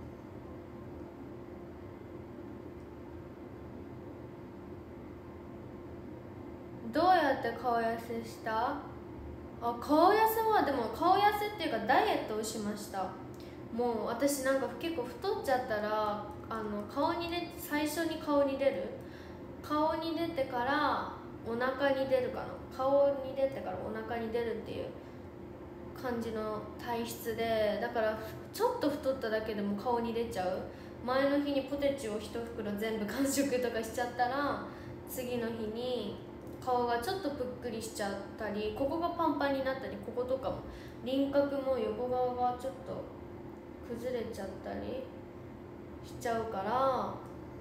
どうやって顔痩せした？顔痩せは、でも顔痩せっていうかダイエットをしました。もう私なんか結構太っちゃったら、最初に顔に出る、顔に出てからお腹に出るかな、顔に出てからお腹に出るっていう感じの体質で、だからちょっと太っただけでも顔に出ちゃう。前の日にポテチを1袋全部完食とかしちゃったら、次の日に顔がちょっとぷっくりしちゃったり、ここがパンパンになったり、こことかも輪郭も横側がちょっと崩れちゃったりしちゃうから、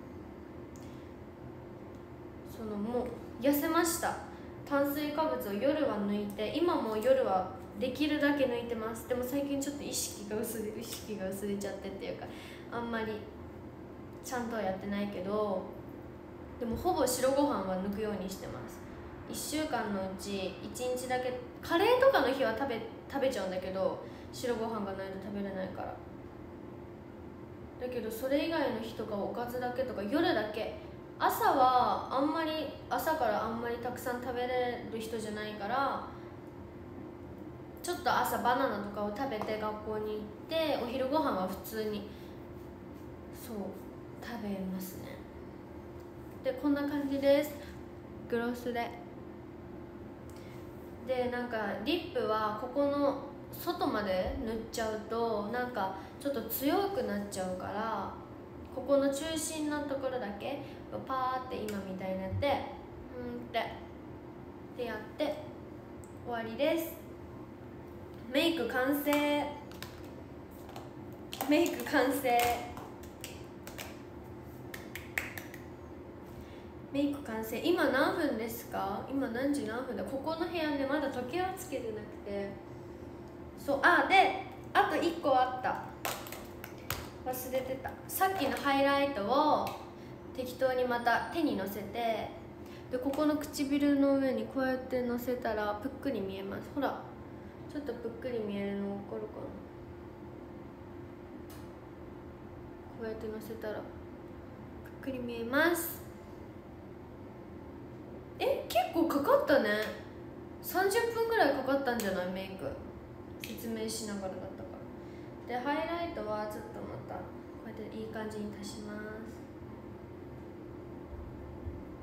もう痩せました。炭水化物を夜は抜いて、今も夜はできるだけ抜いてます。でも最近ちょっと意識が薄れちゃってっていうか、あんまりちゃんとはやってないけど、でもほぼ白ご飯は抜くようにしてます。1週間のうち1日だけ、カレーとかの日は食べちゃうんだけど、白ご飯がないと食べれないから。だけどそれ以外の日とかおかずだけとか夜だけ。朝は朝からあんまりたくさん食べれる人じゃないから、ちょっと朝バナナとかを食べて学校に行って、お昼ご飯は普通に食べますね。でこんな感じです。グロスでなんかリップはここの外まで塗っちゃうとなんかちょっと強くなっちゃうから、ここの中心のところだけパーって今みたいになってってやって終わりです。メイク完成。メイク完成。今何分ですか？今何時何分だ？ここの部屋でまだ時計はつけてなくて、であと1個あった、忘れてた。さっきのハイライトを適当にまた手にのせて、でここの唇の上にこうやってのせたらぷっくり見えます。ほら、ちょっとぷっくり見えるの分かるかな。こうやってのせたらぷっくり見えます。結構かかったね。30分ぐらいかかったんじゃない？メイク説明しながらだったから。でハイライトはちょっとまたこうやっていい感じに足します。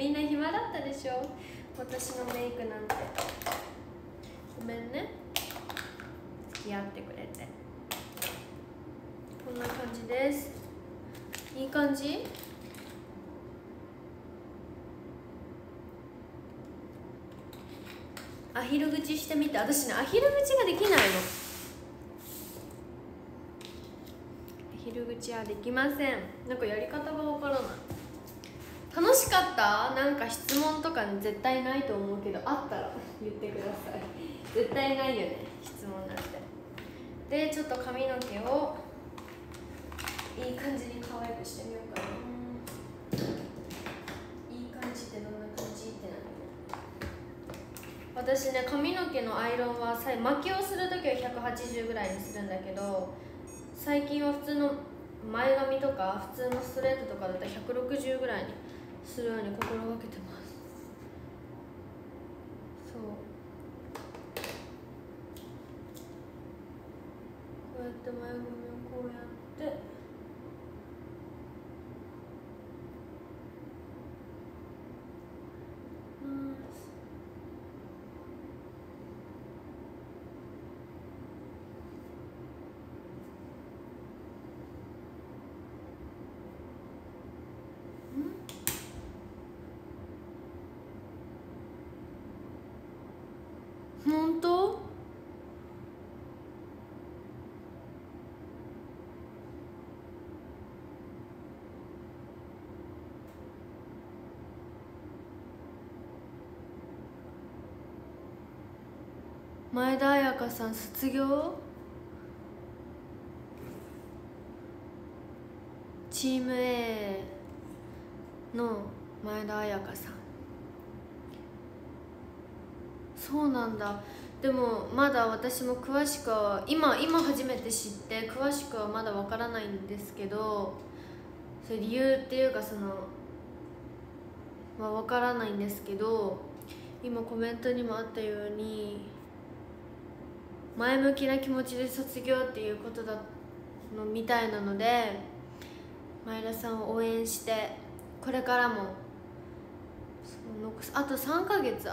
みんな暇だったでしょ、私のメイクなんて。ごめんね、付き合ってくれて。こんな感じです。いい感じ。アヒル口してみて。私ね、アヒル口ができないの。アヒル口はできません。なんかやり方がわからない。楽しかった？なんか質問とか絶対ないと思うけど、あったら言ってください。絶対ないよね、質問なんて。で、ちょっと髪の毛をいい感じに可愛くしてみようかな。いい感じってどんな感じってなる。私ね、髪の毛のアイロンは巻きをするときは180ぐらいにするんだけど、最近は普通の前髪とか普通のストレートとかだったら160ぐらいにするように心がけてます。そう、こうやって前髪をこうやって本当？前田彩香さん卒業？チーム A の前田彩香さん。そうなんだ。でもまだ私も詳しくは今初めて知って詳しくはまだわからないんですけど、それ理由っていうかわからないんですけど、今コメントにもあったように前向きな気持ちで卒業っていうことだのみたいなので、前田さんを応援して、これからもあと3ヶ月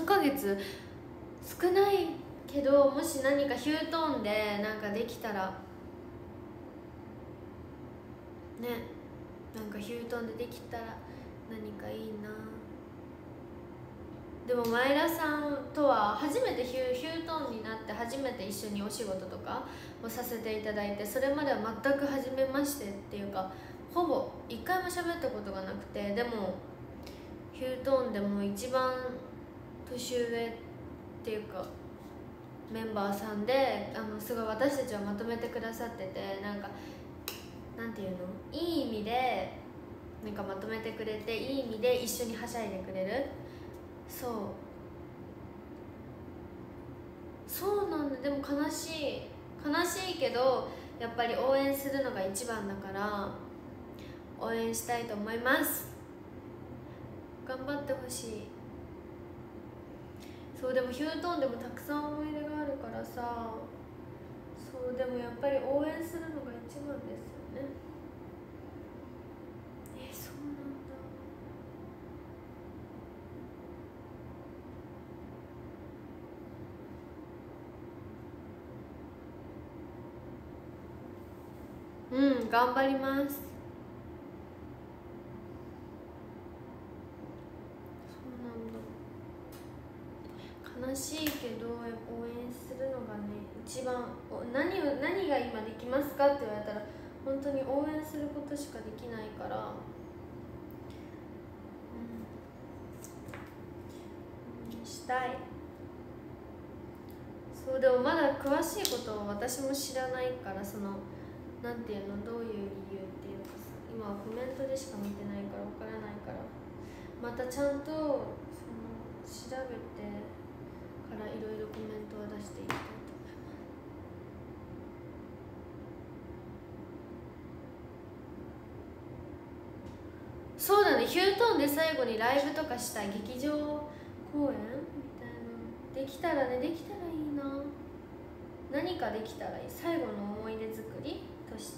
少ないけど、もし何かヒュートーンでなんかできたらね、なんかヒュートーンでできたら何かいいな。でも前田さんとは初めてヒュートーンになって初めて一緒にお仕事とかをさせていただいて、それまでは全く初めましてっていうか、ほぼ一回も喋ったことがなくて、でもヒュートーンでも一番年上っていうかメンバーさんで、すごい私たちをまとめてくださってて、なんていうの、いい意味でなんかまとめてくれて、いい意味で一緒にはしゃいでくれる。そうなんだ。でも悲しいけど、やっぱり応援するのが一番だから応援したいと思います。頑張ってほしい。そう、でもヒュートーンでもたくさん思い出があるからさ、そう、でもやっぱり応援するのが一番ですよね。そうなんだ。うん、頑張ります。悲しいけど応援するのがね一番。何が今できますかって言われたら本当に応援することしかできないから、応援したい。そう、でもまだ詳しいことを私も知らないから、なんていうの、どういう理由っていうかさ、今はコメントでしか見てないからわからないから、またちゃんと調べてからいろいろコメントは出していきたいと思います。そうだね、ヒュートーンで最後にライブとかしたい、劇場公演みたいなできたらいいな。何かできたらいい、最後の思い出作りとして。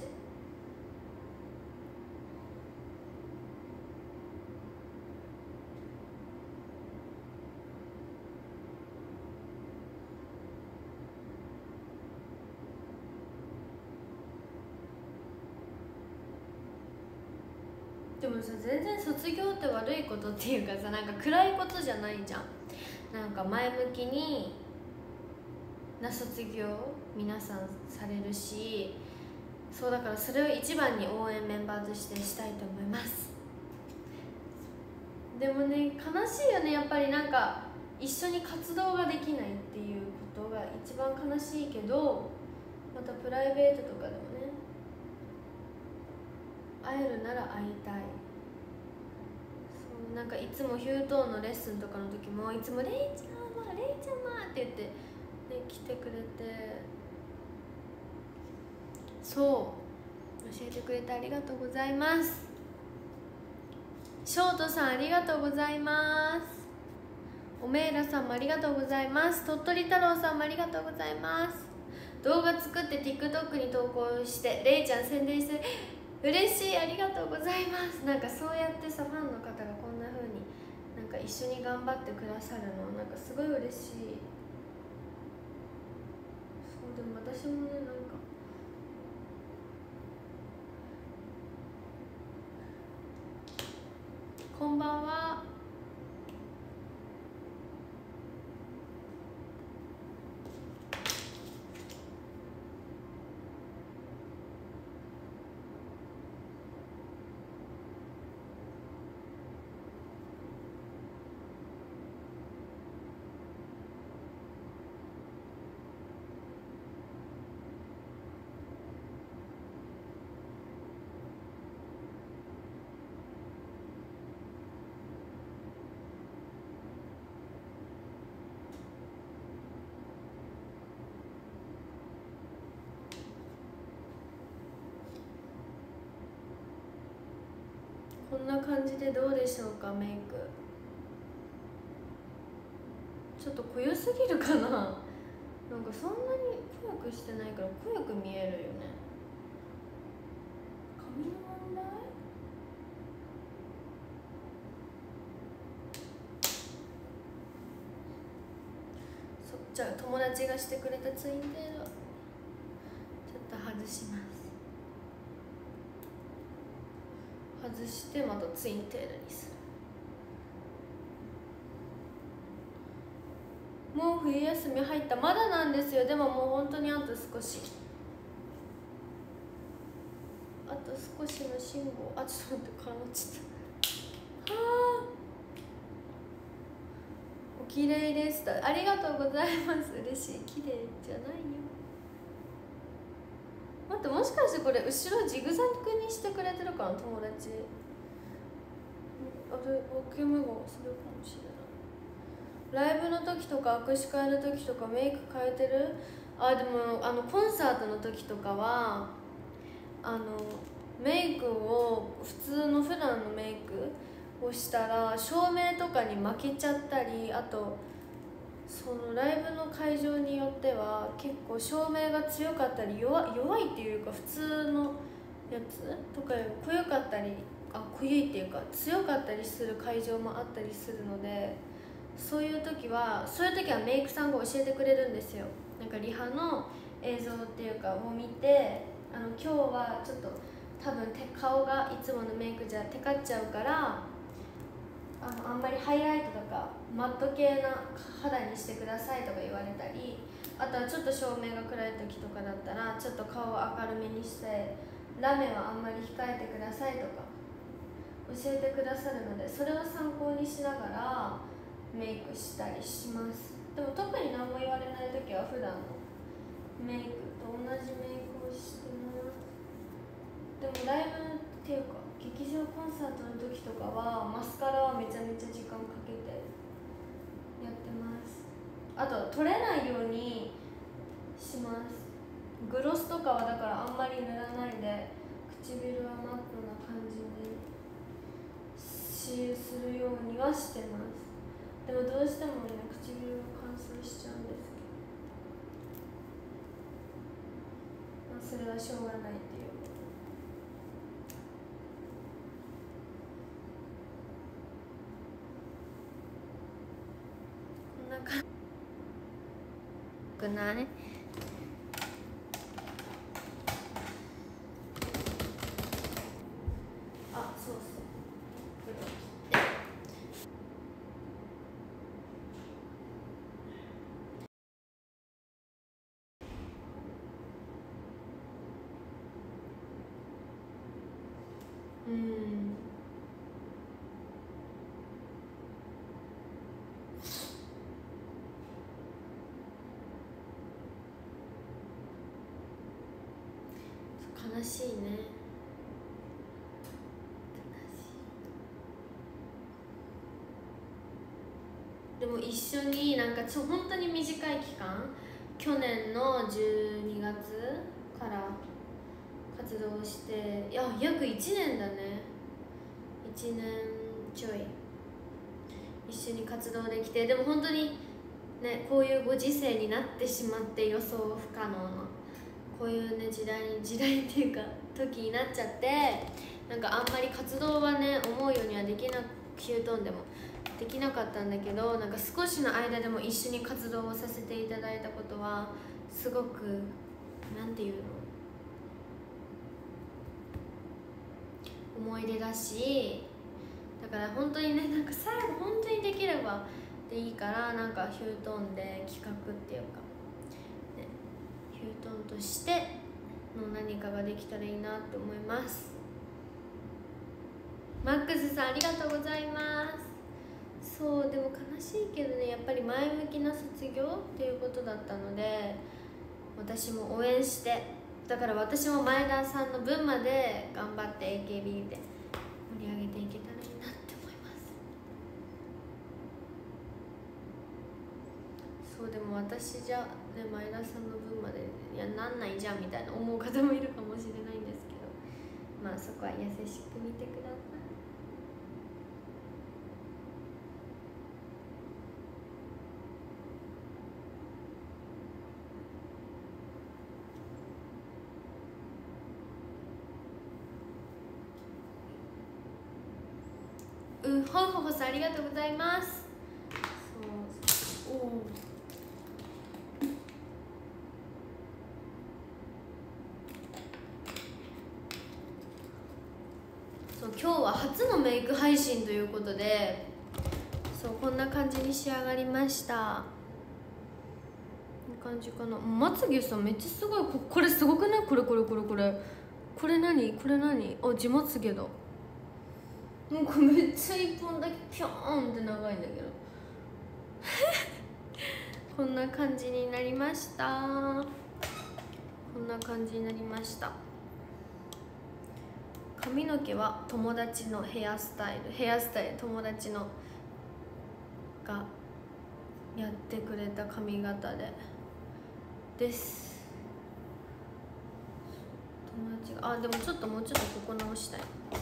でもさ、全然卒業って悪いことっていうかさ、なんか暗いことじゃないじゃん。なんか前向きにな卒業皆さんされるし、そうだからそれを一番に応援メンバーとしてしたいと思います。でもね、悲しいよね、やっぱりなんか一緒に活動ができないっていうことが一番悲しいけど、またプライベートとかでもね、会えるなら会いたい。そう、なんかいつもヒュートーンのレッスンとかの時もいつも「レイちゃんはレイちゃんは」って言って、ね、来てくれて、そう教えてくれてありがとうございます。ショートさんありがとうございます。おめいらさんもありがとうございます。鳥取太郎さんもありがとうございます。動画作って TikTok に投稿してレイちゃん宣伝して嬉しい、ありがとうございます。なんかそうやってさ、ファンの方がこんな風になんか一緒に頑張ってくださるのなんかすごい嬉しい。そう、でも私もね、なんかこんばんは。こんな感じでどうでしょうか、メイク。ちょっと濃ゆすぎるかな。なんかそんなに濃くしてないから濃く見えるよね。髪の問題？じゃあ友達がしてくれたツインテールをちょっと外します。外してまたツインテールにする。もう冬休み入った？まだなんですよ。でももう本当にあと少し、あと少しの辛抱。あ、ちょっと待って、絡まっちゃった。はあ、お綺麗でした。ありがとうございます。嬉しい。綺麗じゃないよ。待って、もしかしてこれ後ろジグザグにしてくれてるかな、友達。あれ、分け目がするかもしれない。ライブの時とか握手会の時とかメイク変えてる？あ、でもコンサートの時とかはメイクを普通の普段のメイクをしたら照明とかに負けちゃったり、あとそのライブの会場によっては結構照明が強かったり弱いっていうか普通のやつとかより濃かったり、濃いっていうか強かったりする会場もあったりするので、そういう時はメイクさんが教えてくれるんですよ。なんかリハの映像っていうかを見て、今日はちょっと多分顔がいつものメイクじゃテカっちゃうからあんまりハイライトとかマット系な肌にしてくださいとか言われたり、あとはちょっと照明が暗い時とかだったらちょっと顔を明るめにしてラメはあんまり控えてくださいとか教えてくださるので、それを参考にしながらメイクしたりします。でも特に何も言われない時は普段のメイクと同じメイクをしてます。でもライブっていうか劇場コンサートの時とかはマスカラはめちゃめちゃ時間かけてやってます。あと取れないようにします。グロスとかはだからあんまり塗らないで唇はマットな感じにするようにはしてます。でもどうしてもね、唇が乾燥しちゃうんですけど、まあ、それはしょうがないっていう。こんな感じくない？あ、そうそう。 うん。悲しいね。でも一緒になんか本当に短い期間、去年の12月から活動して、いや約1年だね。1年ちょい一緒に活動できて、でも本当にね、こういうご時世になってしまって予想不可能なこういうね時代っていうか時になっちゃって、なんかあんまり活動はね思うようにはできなく、ヒュートンでもできなかったんだけど、なんか少しの間でも一緒に活動をさせていただいたことはすごくなんていうの、思い出だし、だから本当にね、なんか最後本当にできればでいいから、なんかヒュートンで企画っていうか、ね、ヒュートンとしての何かができたらいいなって思います。マックスさんありがとうございます。そうでも悲しいけどね、やっぱり前向きな卒業っていうことだったので、私も応援して、だから私も前田さんの分まで頑張って AKB で盛り上げていけたらいいなって思います。そうでも私じゃね、前田さんの分までいやなんないじゃんみたいな思う方もいるかもしれないんですけど、まあそこは優しく見てください。ほんほほさんありがとうございます。そう、おそう今日は初のメイク配信ということで、そうこんな感じに仕上がりました。こんな感じかな。まつげさんめっちゃすごい。これすごくない？これ何あ、地まつげだ。もうこれめっちゃ一本だけピョーンって長いんだけどこんな感じになりました。こんな感じになりました。髪の毛は友達のヘアスタイル友達のがやってくれた髪型です。友達がでもちょっともうちょっとここ直したい。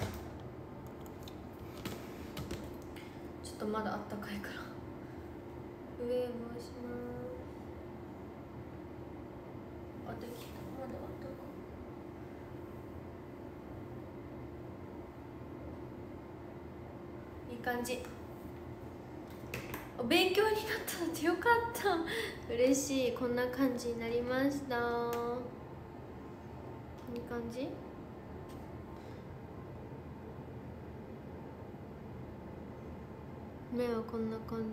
ちょっとまだあったかいから上回します。できた。まだあったかい。いい感じ。お勉強になったのでよかった。嬉しい。こんな感じになりました。いい感じ。目はこんな感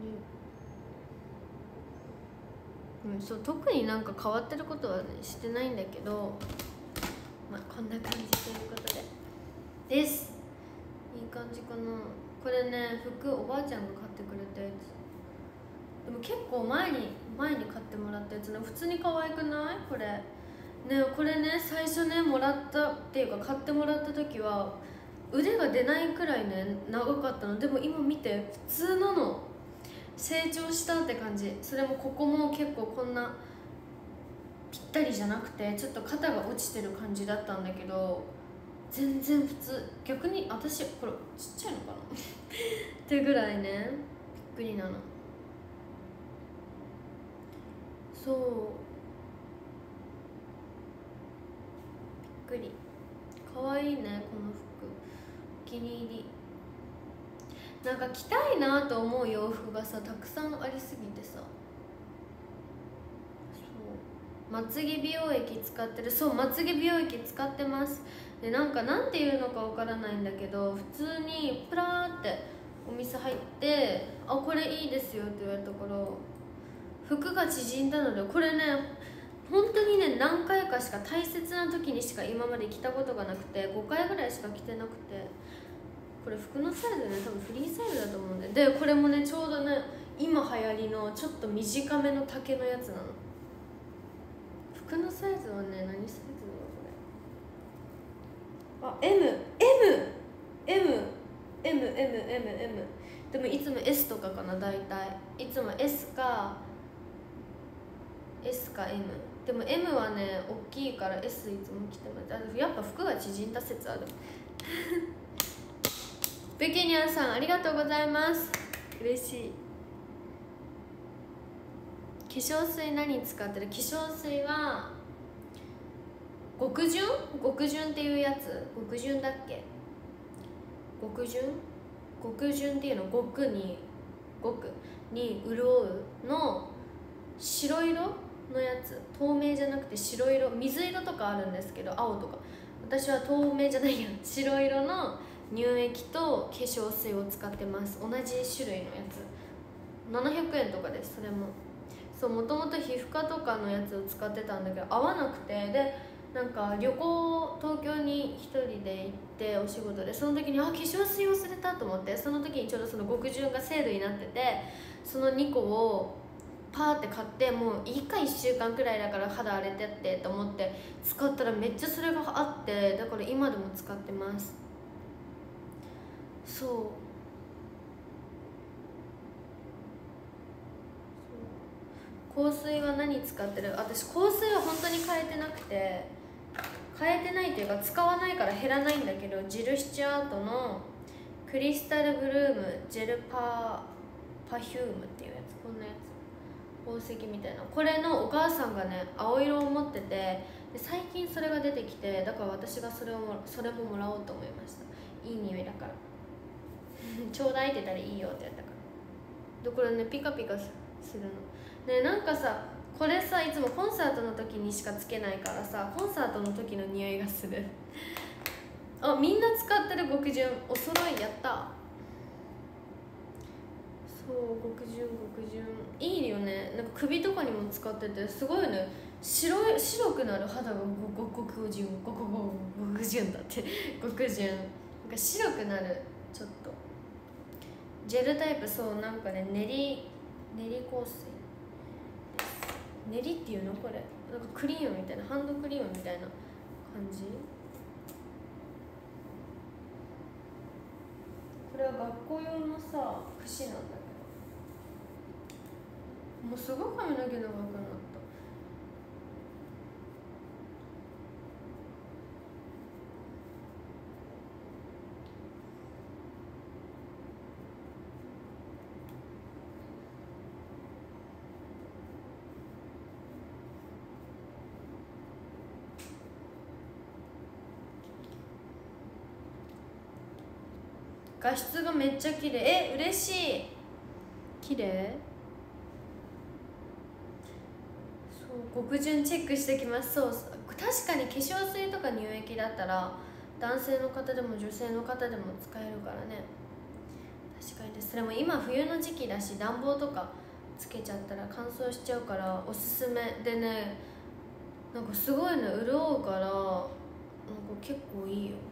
じ。そう特になんか変わってることは、ね、してないんだけど、まあこんな感じということです。いい感じかな。これね、服おばあちゃんが買ってくれたやつ。でも結構前に買ってもらったやつね。普通に可愛くない？これね。これね、最初ねもらったっていうか買ってもらった時は腕が出ないくらいね長かったの。でも今見て普通なの。成長したって感じ。それもここも結構こんなぴったりじゃなくてちょっと肩が落ちてる感じだったんだけど、全然普通。逆に私これちっちゃいのかなってぐらいね、びっくりなの。そうびっくり。かわいいねこの服。お気に入り。なんか着たいなと思う洋服がさたくさんありすぎてさ。そうまつげ美容液使ってる。そうまつげ美容液使ってます。でなんかなんていうのかわからないんだけど、普通にプラーってお店入って「これいいですよ」って言われたから服が縮んだので、これね本当にね何回かしか、大切な時にしか今まで着たことがなくて、5回ぐらいしか着てなくて、これ服のサイズね多分フリーサイズだと思うんで、これもねちょうどね今流行りのちょっと短めの丈のやつなの。服のサイズはね何サイズだこれ、MMMMMMM でもいつも S とかかな、大体いつも S か M でも M はね大きいから S いつも着てます。やっぱ服が縮んだ説あるベケニャンさんありがとうございます、嬉しい。化粧水何使ってる？化粧水は極潤っていうやつ、極潤だっけ、極潤っていうの、極に潤うの白色のやつ、透明じゃなくて白色、水色とかあるんですけど、青とか、私は透明じゃないや白色の乳液と化粧水を使ってます。同じ種類のやつ700円とかです。それもそう、もともと皮膚科とかのやつを使ってたんだけど合わなくて、でなんか旅行東京に一人で行ってお仕事で、その時に化粧水忘れたと思って、その時にちょうどその極潤がセールになってて、その2個をパーって買って、もういいか1週間くらいだから肌荒れてってと思って使ったらめっちゃそれがあって、だから今でも使ってます。香水は何使ってる？私香水は本当に変えてなくて、変えてないというか使わないから減らないんだけど、ジル・スチュアートのクリスタルブルームジェルパフュームっていうやつ、こんなやつ、宝石みたいな、これのお母さんがね青色を持ってて、で最近それが出てきて、だから私がそれももらおうと思いました。いい匂いだからちょうだいって言ったらいいよって言ったから。でこれねピカピカするのね、なんかさこれさいつもコンサートの時にしかつけないからさ、コンサートの時の匂いがするあ、みんな使ってる極潤お揃い、やった。そう極潤いいよね。なんか首とかにも使っててすごいね、白くなる肌が極潤だって極潤なんか白くなる。ちょっとジェルタイプ、そうなんかね練り香水、練りっていうのこれ、なんかクリームみたいな、ハンドクリームみたいな感じ。これは学校用のさ櫛なんだけど、もうすごい髪の毛長くなった。画質がめっちゃ綺麗。嬉しい。綺麗。そう極潤チェックしてきます。そう確かに化粧水とか乳液だったら男性の方でも女性の方でも使えるからね。確かにです。それも今冬の時期だし暖房とかつけちゃったら乾燥しちゃうからおすすめでね、なんかすごいね潤うからなんか結構いいよ。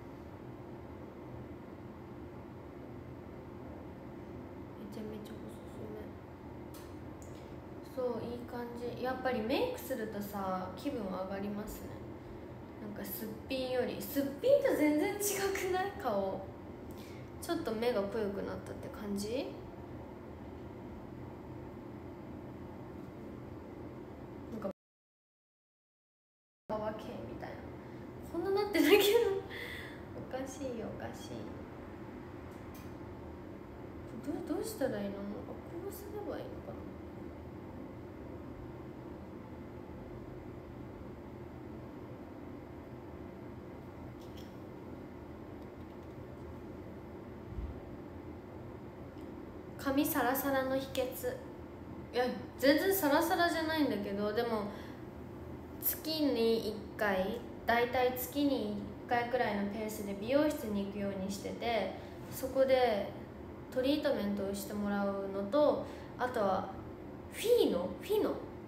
そういい感じ。やっぱりメイクするとさ気分上がりますね。なんかすっぴんより、すっぴんと全然違くない？顔ちょっと目が濃くなったって感じ。なんかババ系みたいな、こんななってないけどおかしいよおかしい。どうしたらいいの？こうすればいいのかな。髪サラサラの秘訣、いや全然サラサラじゃないんだけど、でも月に1回、だいたい月に1回くらいのペースで美容室に行くようにしてて、そこでトリートメントをしてもらうのと、あとはフィ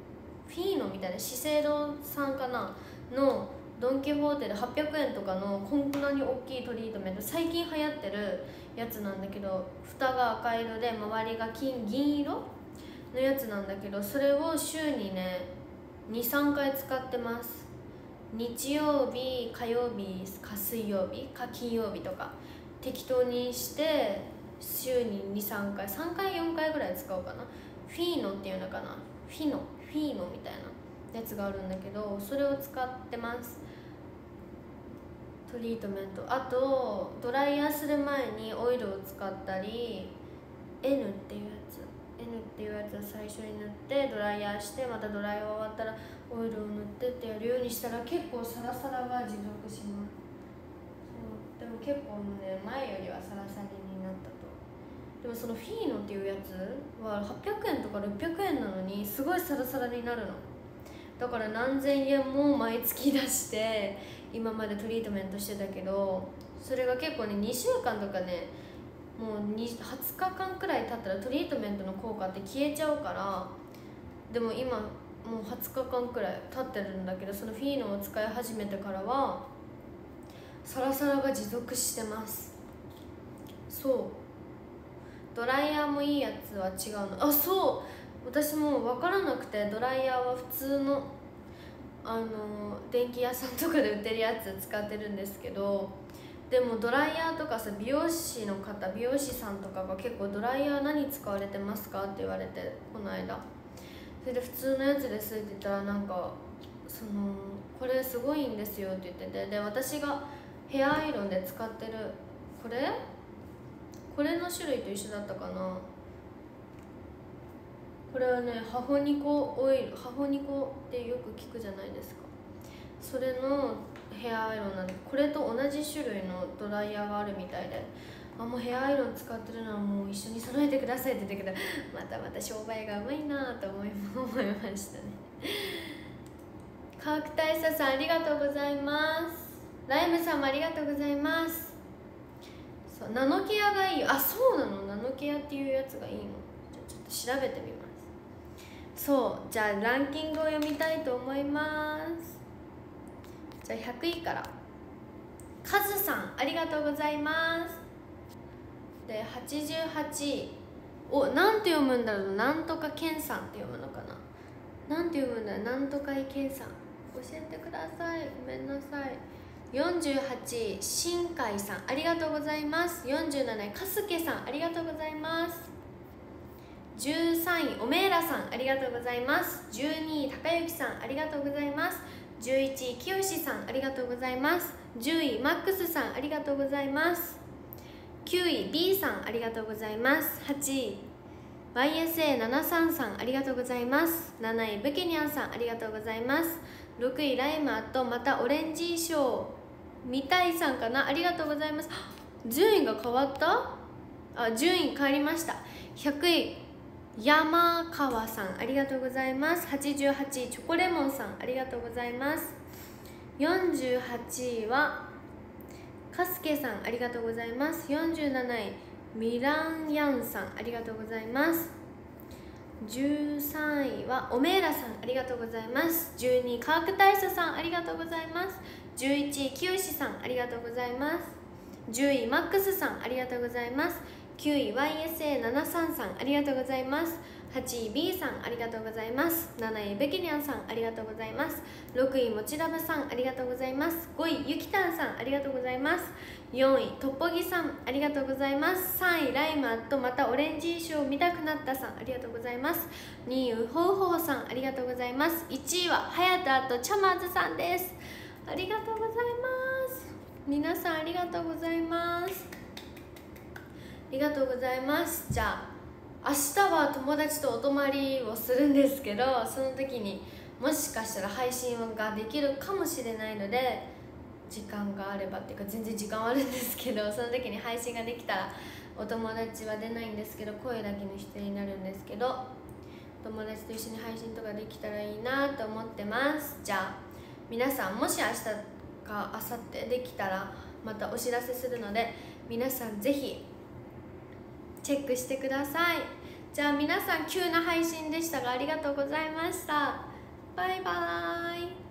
フィーノみたいな、資生堂さんかなのドン・キホーテで800円とかのこんなに大きいトリートメント、最近流行ってるやつなんだけど、蓋が赤色で周りが銀色のやつなんだけど、それを週にね 2,3 回使ってます。日曜日、火曜日か水曜日か金曜日とか適当にして週に 2,3 回3回4回ぐらい使おうかな。フィーノっていうのかな、フィーノみたいなやつがあるんだけど、それを使ってます。トリートメント、あとドライヤーする前にオイルを使ったり、 N っていうやつを最初に塗ってドライヤーして、またドライヤー終わったらオイルを塗ってってやるようにしたら結構サラサラが持続します。そうでも結構ね、前よりはサラサラになったと。でもそのフィーノっていうやつは800円とか600円なのにすごいサラサラになるの。だから何千円も毎月出して今までトリートメントしてたけど、それが結構ね2週間とかね、もう20日間くらい経ったらトリートメントの効果って消えちゃうから、でも今もう20日間くらい経ってるんだけど、そのフィーノを使い始めてからはサラサラが持続してます。そう、ドライヤーもいいやつは違うの。あ、そう、私も分からなくて、ドライヤーは普通の電気屋さんとかで売ってるやつ使ってるんですけど、でもドライヤーとかさ、美容師さんとかが結構ドライヤー何使われてますかって言われて、この間それで普通のやつですって言ったら、なんかこれすごいんですよって言ってて、で私がヘアアイロンで使ってるこれの種類と一緒だったかな。これはね、ハホニコオイル、ハホニコってよく聞くじゃないですか。それのヘアアイロンなんで、これと同じ種類のドライヤーがあるみたいで、もうヘアアイロン使ってるのはもう一緒に揃えてくださいって言ってくれた。また商売がうまいなと思いましたね。川北伊佐さんありがとうございます。ライムさんもありがとうございます。そう、ナノケアがいいよ。あ、そうなの、ナノケアっていうやつがいいの。じゃあちょっと調べてみます。そう、じゃあランキングを読みたいと思います。じゃあ100位からカズさんありがとうございます。で88位をなんて読むんだろう、なんとかケンさんって読むのかな、なんて読むんだろう、なんとかいケンさん教えてください、ごめんなさい。48位新海さんありがとうございます。47位かすけさんありがとうございます。13位おめえらさんありがとうございます。12位たかゆきさんありがとうございます。11位きよしさんありがとうございます。10位マックスさんありがとうございます。9位 B さんありがとうございます。8位 YSA73 さんありがとうございます。7位ブケニャンさんありがとうございます。6位ライマーとまたオレンジ衣装みたいさんかな、ありがとうございます。順位が変わった、順位変わりました。100位山川さんありがとうございます。88位チョコレモンさんありがとうございます。48位はかすけさんありがとうございます。47位ミランヤンさんありがとうございます。13位はおめえらさんありがとうございます。12位川北大佐さんありがとうございます。11位きよしさんありがとうございます。10位マックスさんありがとうございます。9位 YSA73 さんありがとうございます。8位 B さんありがとうございます。7位ベケニャンさんありがとうございます。6位もちラブさんありがとうございます。5位ゆきたんさんありがとうございます。4位トッポギさんありがとうございます。3位ライマーとまたオレンジ衣装見たくなったさんありがとうございます。2位ウホウホウさんありがとうございます。1位ははやたとチャマーズさんです。ありがとうございます。皆さんありがとうございます。ありがとうございます。じゃあ明日は友達とお泊まりをするんですけど、その時にもしかしたら配信ができるかもしれないので、時間があればっていうか全然時間はあるんですけど、その時に配信ができたらお友達は出ないんですけど声だけの出演になるんですけど、お友達と一緒に配信とかできたらいいなと思ってます。じゃあ皆さんもし明日か明後日できたらまたお知らせするので、皆さんぜひチェックしてください。じゃあ皆さん急な配信でしたがありがとうございました。 バイバーイ。